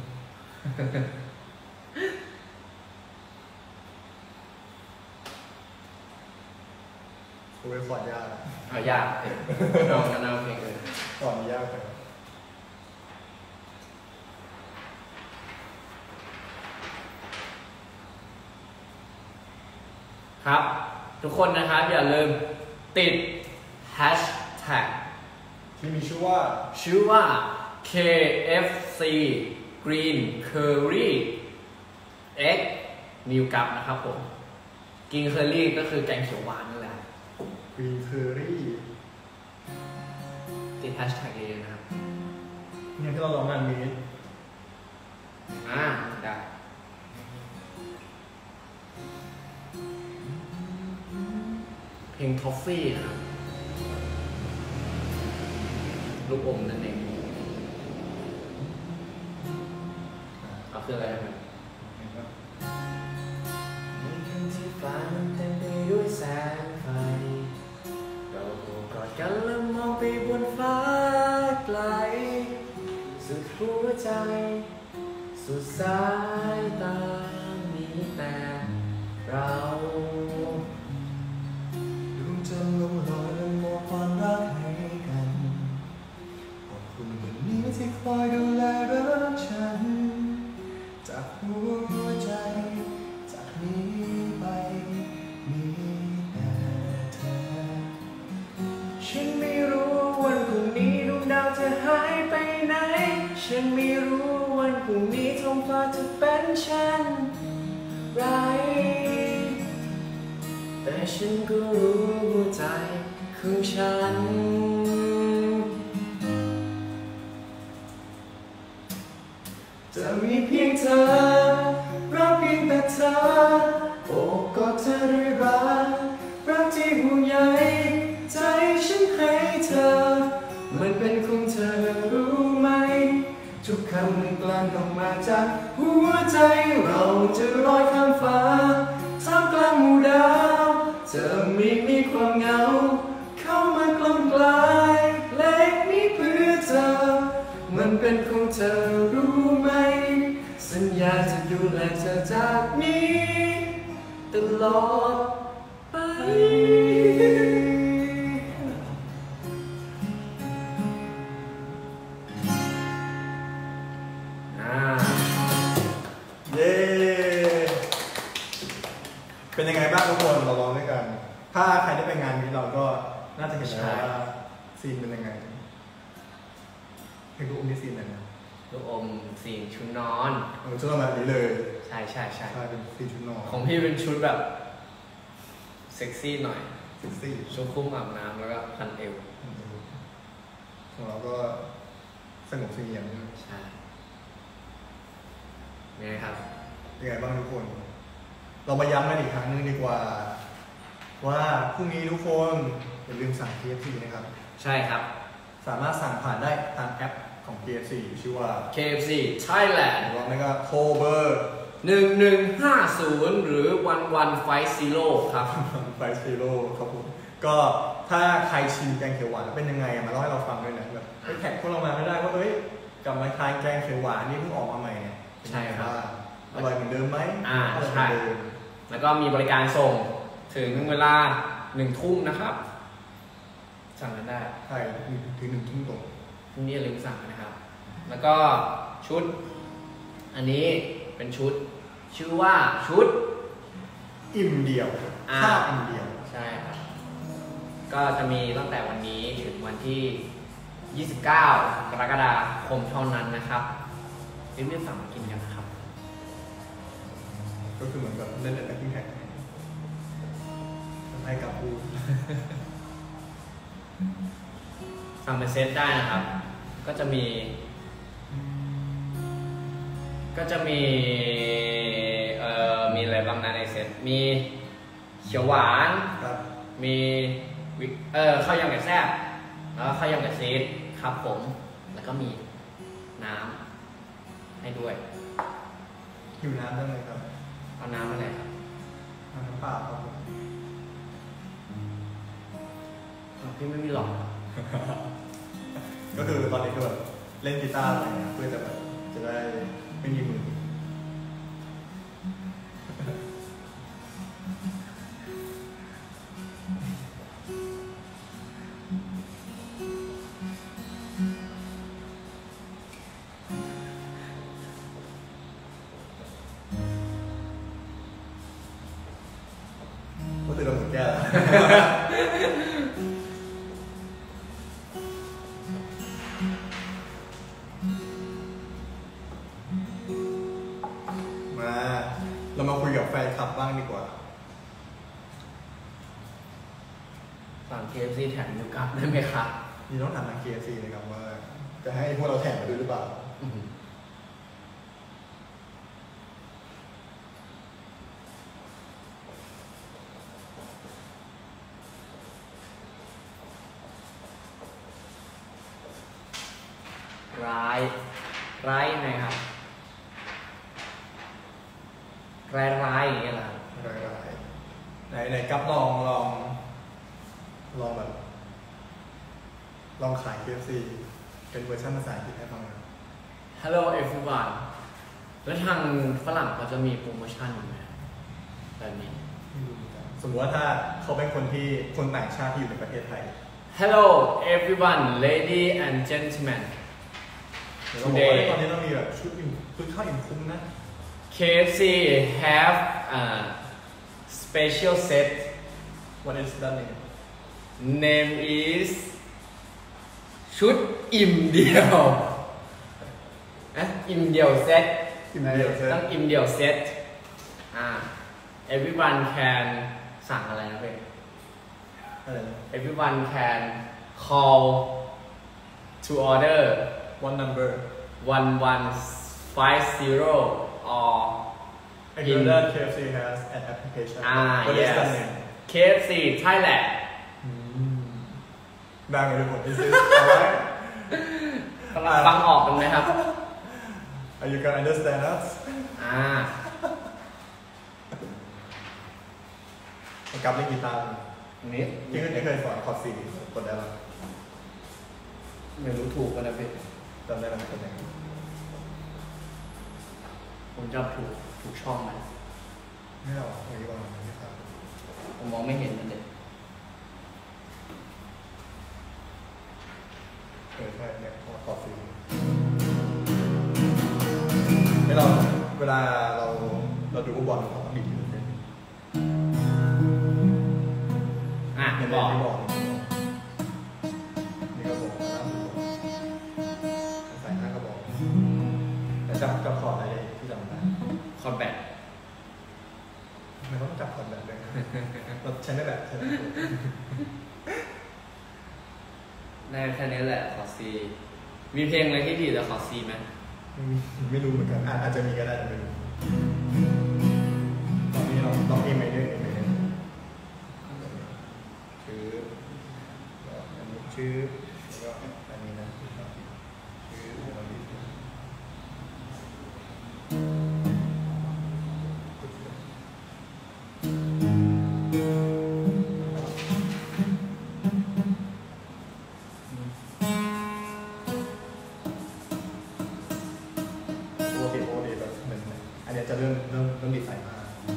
โอ้ยฟอร์ดยากเอายากเองลองกันเอาเพลงเลยก่อนยากไปครับ ทุกคนนะครับอย่าลืมติด hashtag ที่มีชื่อว่าชื่อว่า เค เอฟ ซี Green Curry X New Cup นะครับผม Green Curry ก็คือแกงเขียวหวานนั่นแหละ Green Curry ติด hashtag เองนะครับเนี่ยที่เราลองงานมีอ่าได้เพลง Toffee นะครับลูกอมนั่นเองเอาคืออะไรครับในคืนที่ฟ้ามันเต็มไปด้วยแสงไฟเราโอบกอดกันและมองไปบนฟ้าไกลสุดหัวใจสุดสายตามีแต่เราดวงจันทร์ลงลอยและมอบความรักให้กันขอบคุณวันนี้ที่คอยดูแลรักฉันจากหัวใจจากนี้ไปมีแต่เธอฉันไม่รู้วันพรุ่งนี้ดวงดาวจะหายไปไหนฉันไม่รู้วันพรุ่งนี้ท้องฟ้าจะเป็นเช่นไรแต่ฉันก็รู้หัวใจของฉันจะมีเพียงเธอรักเพียงแต่เธอโอบกอดเธอด้วยรักรักที่ห่วงใยใจฉันให้เธอมันเป็นของเธอรู้ไหมทุกคำมันกลั่นออกมาจากหัวใจเราจะลอยข้ามฟ้าท่ามกลางหมู่ดาวจะมีมีความเหงาเข้ามากลมกลายเล็กนี้เพื่อเธอมันเป็นของเธอรู้ไหมสัญญาจะดูแลเธอจากนี้ตลอดไปอ่าเย้เป็นยังไงบ้างทุกคนเราลองด้วยกัน ถ้าใครได้ไปงานนี้เราก็น่าจะเห็นแล้วว่าซีนเป็นยังไงเห็นรูปนี้ซีนอะไรนะลูกอมสีชุดนอนเออชุดนอนแบบนี้เลยใช่ใช่ใช่ใช่เป็นซีนชุดนอนของพี่เป็นชุดแบบเซ็กซี่หน่อยเซ็กซี่ชุดคลุ้มอาบน้ำแล้วก็พันเอวของเราก็สงบเสงี่ยมใช่ไงครับยังไงบ้างทุกคน เรามาย้ำกันอีกครั้งนึงดีกว่า ว่าพรุ่งนี้ทุกคนอย่าลืมสั่ง เค เอฟ ซี นะครับใช่ครับสามารถสั่งผ่านได้ทางแอปของ เค เอฟ ซี ชื่อว่าเค เอฟ ซี Thailand ลองแล้วก็โทรเบอร์หนึ่งหนึ่งห้าศูนย์หรือวันวันไฟซีโร่ครับไฟซีโร่ครับผมก็ถ้าใครชิมแกงเขียวหวานแล้วเป็นยังไงมาเล่าให้เราฟังด้วยนะแบบไปแท็กพวกเรามาไม่ได้ว่าเอ้ยกลับมาทานแกงเขียวหวานนี่เพิ่งออกมาใหม่เนี่ยใช่ครับอร่อยเหมือนเดิมไหมอ่าอร่อยเหใช่มือนเดิมแล้วก็มีบริการส่งถึงเวลาหนึ่งทุ่มนะครับ สั่งกันได้ใช่ถึงหนึ่งทุ่มตรงพรุ่งนี้อย่าลืมสั่งนะครับ แล้วก็ชุด อันนี้เป็นชุด ชื่อว่าชุดอิ่มเดียวอ่าข้าวอิ่มเดียวใช่ครับ ก็จะมีตั้งแต่วันนี้ถึงวันที่ ยี่สิบเก้ากรกฎาคมเท่านั้นนะครับรีบๆสั่งมากินกันนะครับก็คือเหมือนแบบเล่นแต่ที่แท็กให้กับผู้สั่งเป็นเซตได้นะครับ ก็จะมี ก็จะมี เอ่อ มีอะไรบ้างนะในเซต มีเขียวหวานครับมีวิเอ่อข้าวยำไก่แซ่บแล้วก็ข้าวยำไก่ซีดครับผม แล้วก็มีน้ำให้ด้วยหิวน้ำได้ไหมครับเอาน้ำอะไรครับน้ำเปล่าครับผมอ๋อพี่ไม่มีหลอดเหรอก็คือตอนนี้ก็แบบเล่นกีตาร์อะไรเงี้ยเพื่อจะแบบจะได้ไม่มีมือ ก็คือเราหมดแก้ว มาเรามาคุยกับแฟนคลับบ้างดีกว่าสั่ง เค เอฟ ซี แถมยูกับได้ไหมครับนี่ต้องถามทาง เค เอฟ ซี นะครับว่า จะให้พวกเราแถมมาด้วยหรือเปล่าอื้อหือร้าย ร้ายยังไงครับ ร้ายร้ายอย่างเงี้ยเหรอครับรายๆไหนไหนกับลองลอง ลองแบบ ลองขาย เค เอฟ ซี เป็นเวอร์ชันภาษาอังกฤษให้ฟังหน่อย Hello everyone แล้วทางฝรั่งเขาจะมีโปรโมชั่นอยู่ไหมแบบนี้ไม่รู้เหมือนกันสมมติว่าถ้าเขาเป็นคนที่คนต่างชาติที่อยู่ในประเทศไทย Hello everyone lady and gentlemen เดี๋ยวเราบอกว่าตอนนี้เรามีแบบชุดอิ่มชุดข้าวอิ่มคุ้มนะเค เอฟ ซี have a special set What is that name name is ชุดอิ่มเดียวอะอิ่มเดียวเซตอิ่มเดียวเซตต้องอิ่มเดียวเซตอ่า everyone can สั่งอะไรนะเพื่อนอะไรนะ everyone can call to order One number one one five zero or I heard that เค เอฟ ซี has an application อ่า What is that yes name เค เอฟ ซี Thailand ดังเลยทุกคน Is this alright ฟังออกกันไหมครับ Are you gonna understand us อ่ากับเล่นกีตาร์อันนี้ที่เคยเคยสอนคอร์ดสี่กดได้ปะไม่รู้ถูกกันนะพี่จำได้ไหมคนไหนผมจำถูกถูกช่องไหมไม่หรอกไม่รู้ว่าไม่ครับผมมองไม่เห็นนั่นเองเออใช่เนี่ยคอร์ดสี่ไม่เราเวลาเราเราดูฟุตบอลเราต้องดีดเป็นอ่ะเป็นบอกที่บอกนี่ก็บอกนะใส่ห้ากระบอกแต่จำจำคอร์ดอะไรได้ที่จำได้คอนแบททำไมต้องจับคอร์ดแบบด้วยเราใช้ไม่แบบใช่ไหมได้แค่นี้แหละคอร์ซีมีเพลงอะไรที่ดีแต่ขอซีไหมไม่รู้เหมือนกันอาจจะมีก็ได้แต่ไม่รู้ตอนนี้เราลองเอไมเนอร์เอไมเนอร์ชื่ออันนี้ชื่อแล้วก็อันนี้นะชื่ออันนี้จะเริ่มเริ่มเริ่มดีไซน์มา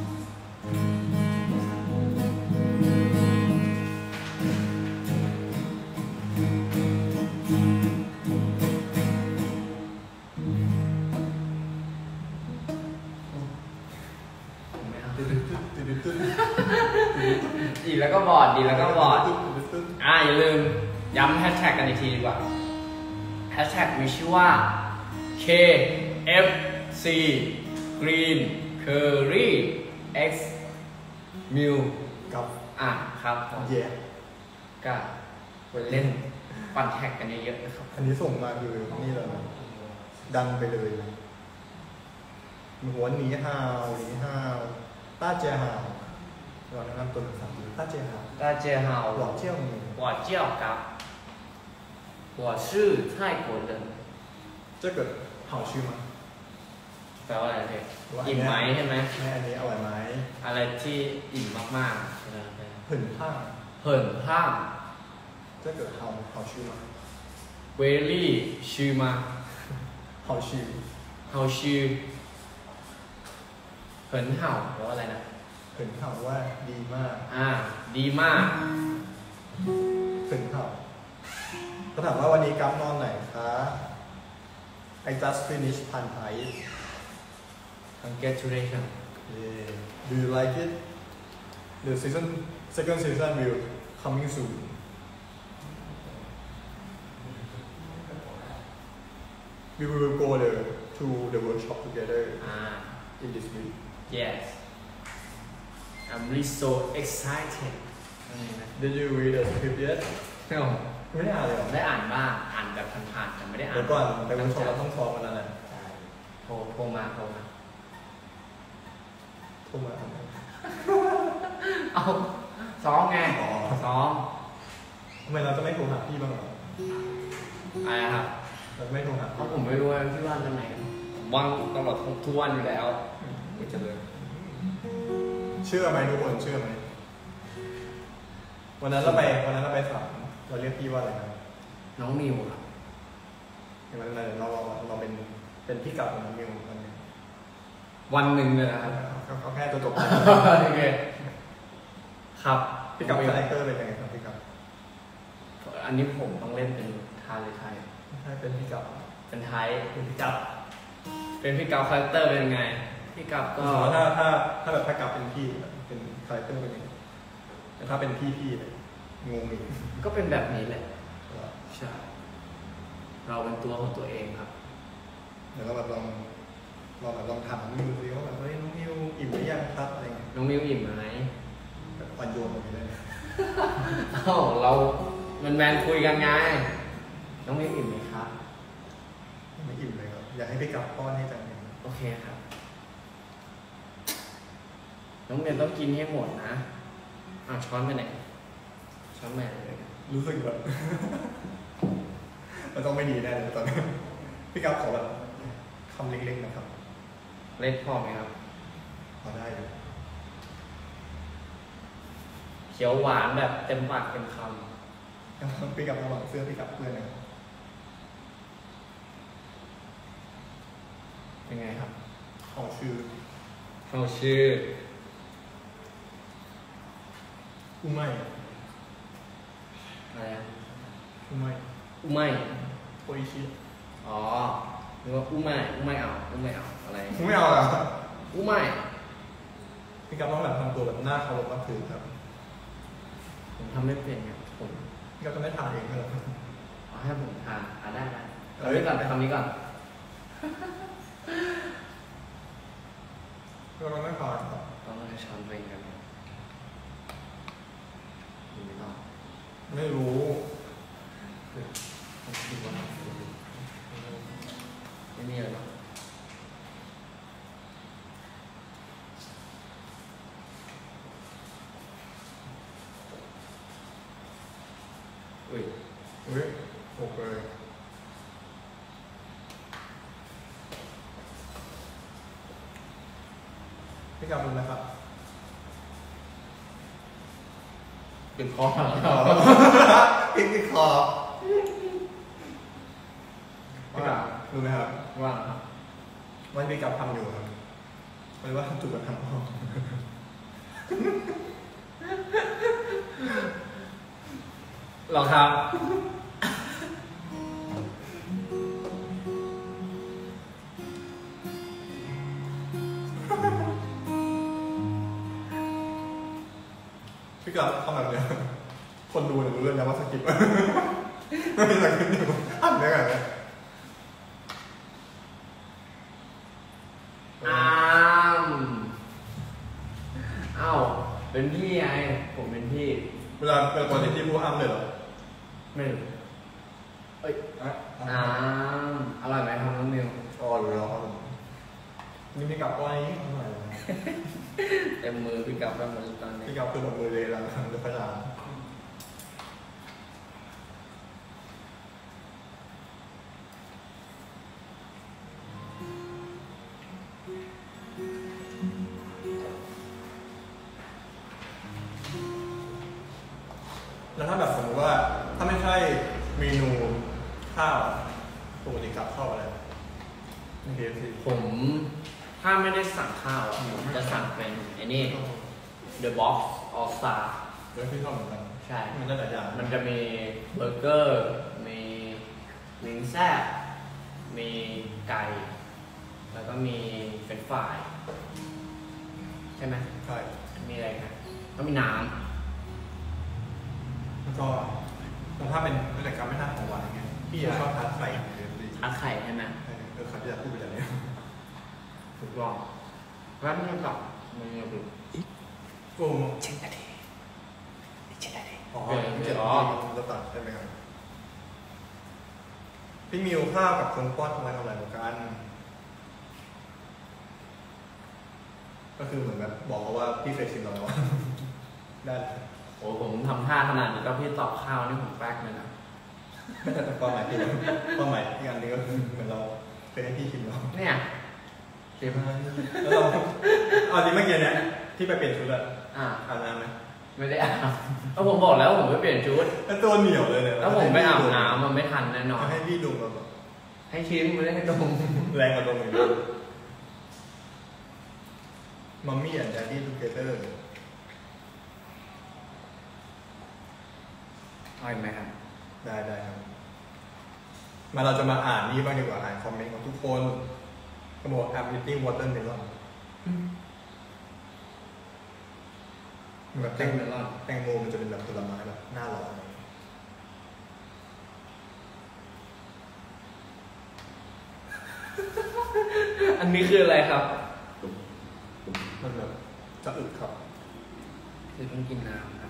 ดีแล้วก็บอร์ดดีแล้วก็บอร์ดอ่าอย่าลืมย้ำแฮชแท็กกันอีกทีดีกว่าแฮชแท็กมีชื่อว่า เค เอฟ ซี Green Curry X Meal กับอ่ะครับผมเย่ก็ไปเล่นปั่นแท็กกันเยอะๆนะครับอันนี้ส่งมาคือนี่เลยดังไปเลยหัวหนีฮาวหนีฮาวต้าเจียฮาวเราแนะนำตัวหนึ่งสามต้าเจียฮาว大家好หล่อเจี้ยวมี我叫กับ我是泰国人จะเกิดเห่าชื่อมาแปลว่าอะไรเนี่ยอิ่มไหมใช่ไหมแม่อันนี้อร่อยไหมอะไรที่อิ่มมากๆใช่ไหมเผินผ้าเหินผ้าจะเกิดเห่าเห่าชื่อมาเวลี่ชื่อมาเห่าชื่อเฮาชื่อเหินเห่าแปลว่าอะไรนะเผินเห่าว่าดีมากอ่าดีมากเผินเห่าเขาถามว่าวันนี้กัฟนอนไหนคะ I just finished pan thai congratulations yeah. Do you like it The season second season will coming soon We will go there to the workshop together อ่า in this week yes I'm really so excited อะไรนะ Did you read the script yet ไม่เอาไม่ได้อ่านเลยเหรอได้อ่านบ้างอ่านแบบผ่านๆแต่ไม่ได้อ่านเดี๋ยวก่อนไปวันช็อปเราต้องซ้อมกันแล้วนะใช่โทรโทรมาโทรมาโทรมาทำไมเอาซ้อมไงอ๋อซ้อมทำไมเราจะไม่โทรหาพี่บ้างเหรออะไรครับเราจะไม่โทรหาเพราะผมไม่รู้ว่าพี่ว่างวันไหนผมว่างตลอดทุกวันอยู่แล้วกูจะเลยเชื่อไหมทุกคนเชื่อไหมวันนั้นเราไปวันนั้นเราไปถามเราเรียกพี่ว่าอะไรนะน้องนิวครับเห็นไหมเราเราเราเป็นเป็นพี่เก่าของน้องมิวคนนึงวันหนึ่งเลยนะครับเขาเขาแค่ตัวจบโอเคครับพี่เก่าคาแรคเตอร์เป็นยังไงครับพี่เก่าอันนี้ผมต้องเล่นเป็นทาเลยไทยใช่เป็นพี่เก่าเป็นไทยเป็นพี่กับเป็นพี่กับคาแรคเตอร์เป็นยังไงพี่กับก็ก็ถ้าถ้าถ้าแบบถ้าเก่าเป็นพี่เป็นคาแรคเตอร์เป็นยังไงแต่ถ้าเป็นพี่พี่เลยงงอีกก็เป็นแบบนี้แหละใช่เราเป็นตัวของตัวเองครับเดี๋ยวเราแบบลองลองแบบลองถามมิวดูว่าแบบเฮ้ยน้องมิวอิ่มหรือยังครับอะไรเงี้ยน้องมิวอิ่มไหมแบบอ่อนโยนแบบนี้เลยเอ้าเรามันแมนคุยกันไงน้องมิวอิ่มไหมครับไม่อิ่มเลยครับอยากให้พี่กับป้อนให้จังเลยโอเคครับน้องเมียนต้องกินให้หมดนะอ่ะช้อนไปไหนช้อนแม่เลยรู้สึกแบบ มันต้องไม่ดีแน่เลยตอนนี้พี่กับขอแบบคำเล็กๆนะครับเล็กพอไหมครับพอได้อยู่เขียวหวานแบบเต็มปากเต็มคพี่กับระหว่างเสื้อพี่กับเพื่อนนะำเป็นไงครับขอชื่อเขาชื่ออุ้มไม่อะไรอะอุ้มไม่อุ้มไม่โออิชิอ๋อนึกว่าอุ้มไม่อุ้มไม่เอาอุ้มไม่เอาอะไรไม่เอาอ่ะอุ้มไม่พี่กับต้องแบบทำตัวแบบหน้าเคารพนับถือครับผมทำไม่เป็นครับผมพี่กับจะไม่ทานเองเลยเอาให้ผมทานอ่ะได้ได้เอ้คำยนี้ก่อนคำนี้ก่อนก็ต้องไม่ทานครับต้องให้ช้อนตัวเองกันไม่ต้องไม่รู้ต้องคิดว่านี่เลยเนาะอุ้ยอุ้ยโอเคพี่กำลังนะครับเป็นคอพี่พี่คอว่ารู้ไหมครับว่าครับวันพี่กับทำอยู่ครับหรือว่าจุดกระทำออกหรอครับพี่กับทำแบบเนี้ยคนดูเนี่ยรู้เลยนะว่าสกิปต์ ไม่มีสกิปต์อยู่อ่านได้ไงเนี่ยอ้ามเอ้าเป็นพี่ไงผมเป็นพี่เวลาเป็นคนที่พี่พูดอ้ามเลยเหรอไม่รู้เอ้ยอ่ะอ้ามอร่อยไหมครับน้องมิวอ๋อรู้แล้วครับนี่พี่กับก็อันนี้อร่อยนะเต็มมือพี่กับไปหมดตอนนี้พี่กับคือแบบมือเลยแล้วเดี๋ยวค่อยล้างแล้วถ้าแบบสมมติว่าถ้าไม่ใช่เมนูข้าวปกติกับข้าวอะไรโอเคสิผมถ้าไม่ได้สั่งข้าวอะผมจะสั่งเป็นไอ้นี่ The Box All Star เดี๋ยวพี่ชอบเหมือนกันใช่มันได้หลายอย่างมันจะมีเบอร์เกอร์ มีวิงแซ่บมีไก่ แล้วก็มีเฟรนช์ฟรายใช่ไหมใช่มีอะไรครับก็มีน้แล้วก็ถ้าเป็นเป็นแต่กรรมไม่ทานของหวานอย่างเงี้ยพี่จะชอบทานไข่อย่างเดียวดีำอาไข่ใช่ไหมเออครับพี่จะพูดไปจากนี้ถูกต้องแล้วมันกับมันมีอะไรโอ้เช่นนาทีเช่นนาทีอ๋อเจ็ดอ๋อเราตัดใช่ไหมครับพี่มิวข้าวกับคนป้อนทำไมทำอะไรเหมือนกันก็คือเหมือนแบบบอกเขาว่าพี่เคยชิมเราแล้ว ได้เลยโอ้ผมทำท่าขนาดนี้ก็พี่ตอบข้าวนี่ผมแป๊กเลยนะแต่ความหมายที่ความหมายที่อันนี้ก็คือเหมือนเราเคยให้พี่ชิมเราเนี่ยชิมแล้วเราเอาจริงเมื่อกี้เนี่ยที่ไปเปลี่ยนชุดอะอ่าอาบน้ำไหมไม่ได้อาบแล้วผมบอกแล้วผมไปเปลี่ยนชุดแล้วตัวเหนียวเลยเนี่ยแล้วผมไม่อาบน้ำมันไม่ทันแน่นอนให้พี่ดูแบบให้ชิมไม่ได้ให้ดมแรงกว่าตรงนี้มัมมี่แอนด์แดดดี้ทูเกเตอร์เอาอีกไหมครับได้ได้ครับ มาเราจะมาอ่านนี่บ้างดีกว่าอ่านคอมเมนต์ของทุกคนเขาบอก I'm eating watermelon แบบแตง Watermelon แตงโมมันจะเป็นแบบผลไม้แบบหน้าร้อนอันนี้คืออะไรครับมันแบบจะอึดครับคือต้องกินน้ำครับ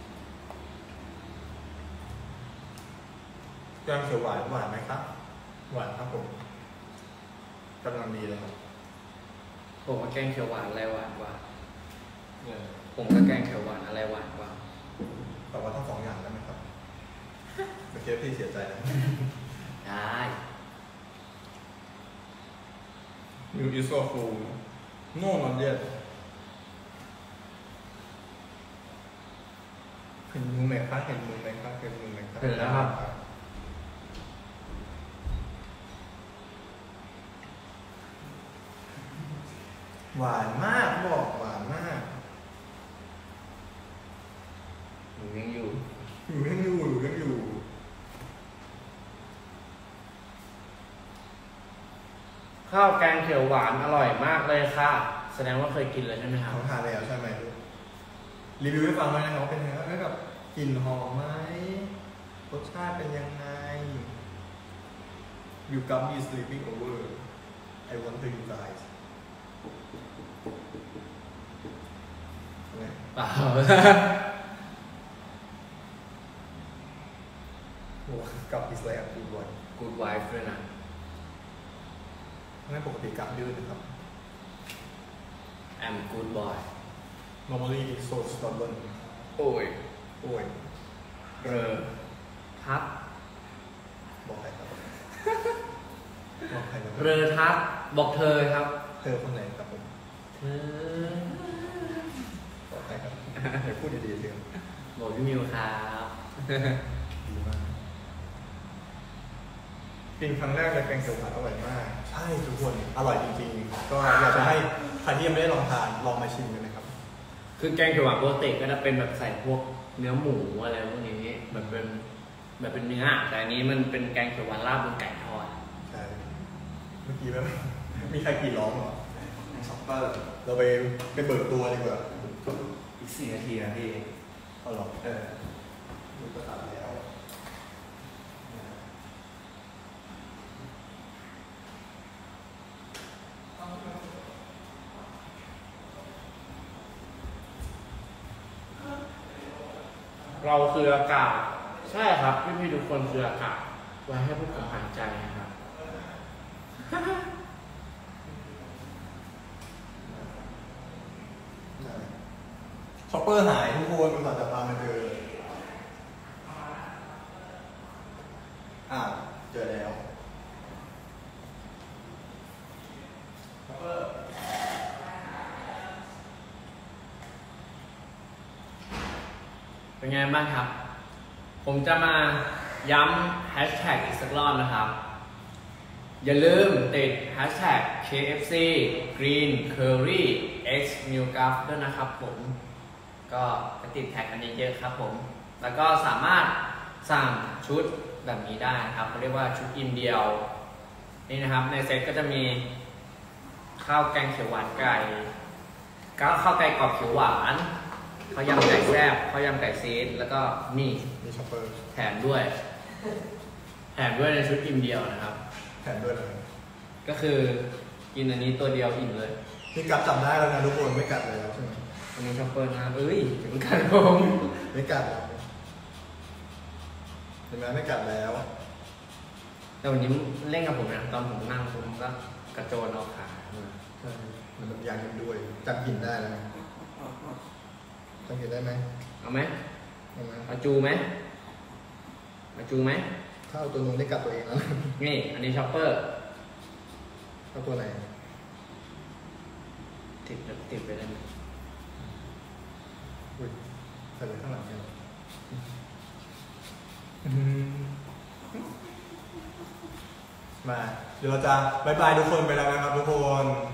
แกงเขียวหวานหวานไหมครับ หวานครับผมกำลังดีเลยครับผมว่าแกงเขียวหวานอะไรหวานกว่าเนี่ยผมก็แกงเขียวหวานอะไรหวานกว่าแต่ว่าทั้งสองอย่างได้ไหมครับเมื่อกี้พี่เสียใจนะได้ You is so full No not yet เห็นมือไหมครับเห็นมือไหมครับเห็นมือไหมครับเห็นแล้วครับหวานมากบอกหวานมากหนูยังอยู่อยู่ยังอยู่อยู่ยังอยู่ข้าวแกงเขียวหวานอร่อยมากเลยค่ะ แสดงว่าเคยกินเลยใช่ไหมครับเขาทานแล้วใช่ไหมลูกรีวิวให้ฟังหน่อยนะครับว่าเป็นยังไงบ้างกับกลิ่นหอมไหมรสชาติเป็นยังไง You got me sleeping over I want to you guys เนี่ยเปล่าโอ้กับ is like a good one กูดไวฟ์ด้วยนะไม่ปกติกราฟยืดนะครับ I'm good boy normally it's so stubborn โอ้ยโอ้ยเรอทักบอกใครครับ บอกใครครับเรอทักบอกเธอครับเธอคนไหนครับผมเธอบอกใครครับเดี๋ยวพูดดีๆเถอะบอกพี่มิวครับดีมากกินครั้งแรกเลยแกงเขียวหวานอร่อยมาก ใช่ทุกคนอร่อยจริงๆก็อยากจะให้ใครที่ยังไม่ได้ลองทานลองมาชิมกันนะครับคือแกงเขียวหวานปกติก็จะเป็นแบบใส่พวกเนื้อหมูอะไรพวกนี้แบบเป็นแบบเป็นเนื้อแต่อันนี้มันเป็นแกงเขียวหวานราดบนไก่ทอดใช่เมื่อกี้แบบมีใครกรีดร้องเหรอในช็อปเปอร์เราไปไปเบิกตัวดีกว่าอีกสี่นาทีนะพี่เอาหรอเออดูก็ตัดแล้วเราคืออากาศใช่ครับพี่พี่ๆทุกคนคืออากาศไว้ให้พวกผมหายใจนะครับช็อปเปอร์หายทุกคนอุตส่าห์จะตามมาเจออ้าวเจอแล้วช็อปเปอร์เป็นไงบ้างครับ ผมจะมาย้ำแฮชแท็กอีกสักรอบนะครับ อย่าลืมติดแฮชแท็ก เค เอฟ ซี Green Curry X Milgaf ด้วยนะครับผม ก็ไปติดแท็กกันเยอะๆครับผม แล้วก็สามารถสั่งชุดแบบนี้ได้ครับเขาเรียกว่าชุดอินเดียว นี่นะครับในเซ็ตก็จะมีข้าวแกงเขียวหวานไก่ก็ข้าวไก่กรอบเขียวหวานข้าวยำไก่แซ่บข้าวยำไก่ซีดแล้วก็นี่มีช็อปเปอร์แถมด้วย แถมด้วยในชุดอิ่มเดียวนะครับแถมด้วยเลยก็คือกินอันนี้ตัวเดียวอิ่มเลยนี่กัดจำได้แล้วนะทุกคนไม่กัดเลยใช่ไหมอันนี้ช็อปเปอร์นะครับเอ้ยถึงกันผมไม่กัดแล้วเห็นไหมไม่กัดแล้วแต่วันนี้เล่นกับผมนะตอนผมนั่งผมก็กระโจนออกขาใช่มันอยากกินด้วยจำกลิ่นได้แล้วจำกลิ่นได้ไหมเอาไหมเอาไหมเอาจูไหมเอาจูไหมถ้าเอาตัวนู้นได้กัดตัวเองแล้วนี่อันนี้ช็อปเปอร์เอาตัวไหนติดติดไปเลยอุ้ยใส่ไว้ข้างหลังกันมาเดี๋ยวเราจะบายบายทุกคนไปแล้วนะครับทุกคน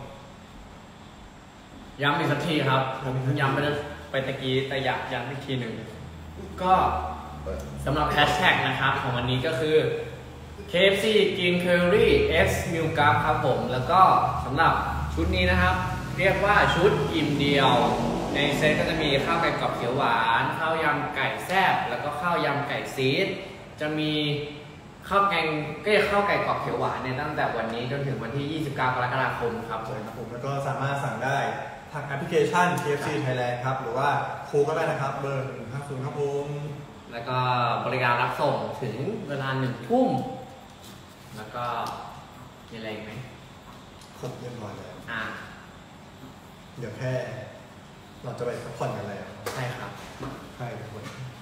ย้ำอีกสักทีครับย้ำอีกสักทีย้ำไปแล้วไปตะกี้แต่อยากย้ำอีกทีหนึ่งก็สำหรับแฮชแท็กนะครับของวันนี้ก็คือ เค เอฟ ซี Green Curry X Milgaf ครับผมแล้วก็สำหรับชุดนี้นะครับ เรียกว่าชุดอิ่มเดียว ในเซตก็จะมีข้าวไก่กรอบเขียวหวานข้าวยำไก่แซ่บแล้วก็ข้าวยำไก่ซีดจะมีข้าวแกงก็จะข้าวไก่กรอบเขียวหวานเนี่ยตั้งแต่วันนี้จนถึงวันที่ ยี่สิบเก้ากรกฎาคมครับผมใช่ครับผมแล้วก็สามารถสั่งได้ทางแอปพลิเคชัน เค เอฟ ซี Thailand ครับหรือว่าโทรก็ได้นะครับเบอร์หนึ่งห้าศูนย์ครับผมแล้วก็บริการรับส่งถึงเวลาหนึ่งทุ่มแล้วก็มีอะไรอีกไหมครบเรียบร้อยแล้วอ่าเดี๋ยวแค่เราจะไปพักผ่อนกันแล้วใช่ครับใช่ทุกคน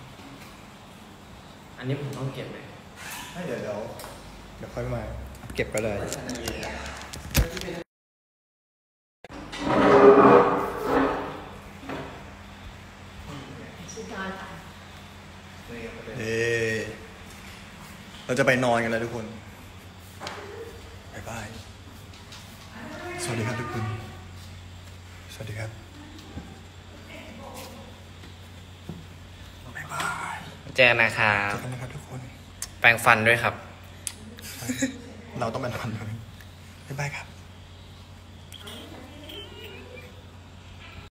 อันนี้ผมต้องเก็บไหมให้เดี๋ยวเดี๋ยวเดี๋ยวค่อยมาเก็บก็เลยเอ๊เราจะไปนอนกันแล้วทุกคนบ๊ายบาย สวัสดีครับทุกคน สวัสดีครับบ๊ายบายเจอนะครับเจอกันนะครับทุกคนแปรงฟันด้วยครับเราต้องเป็นพันเลยบ๊ายบายครับ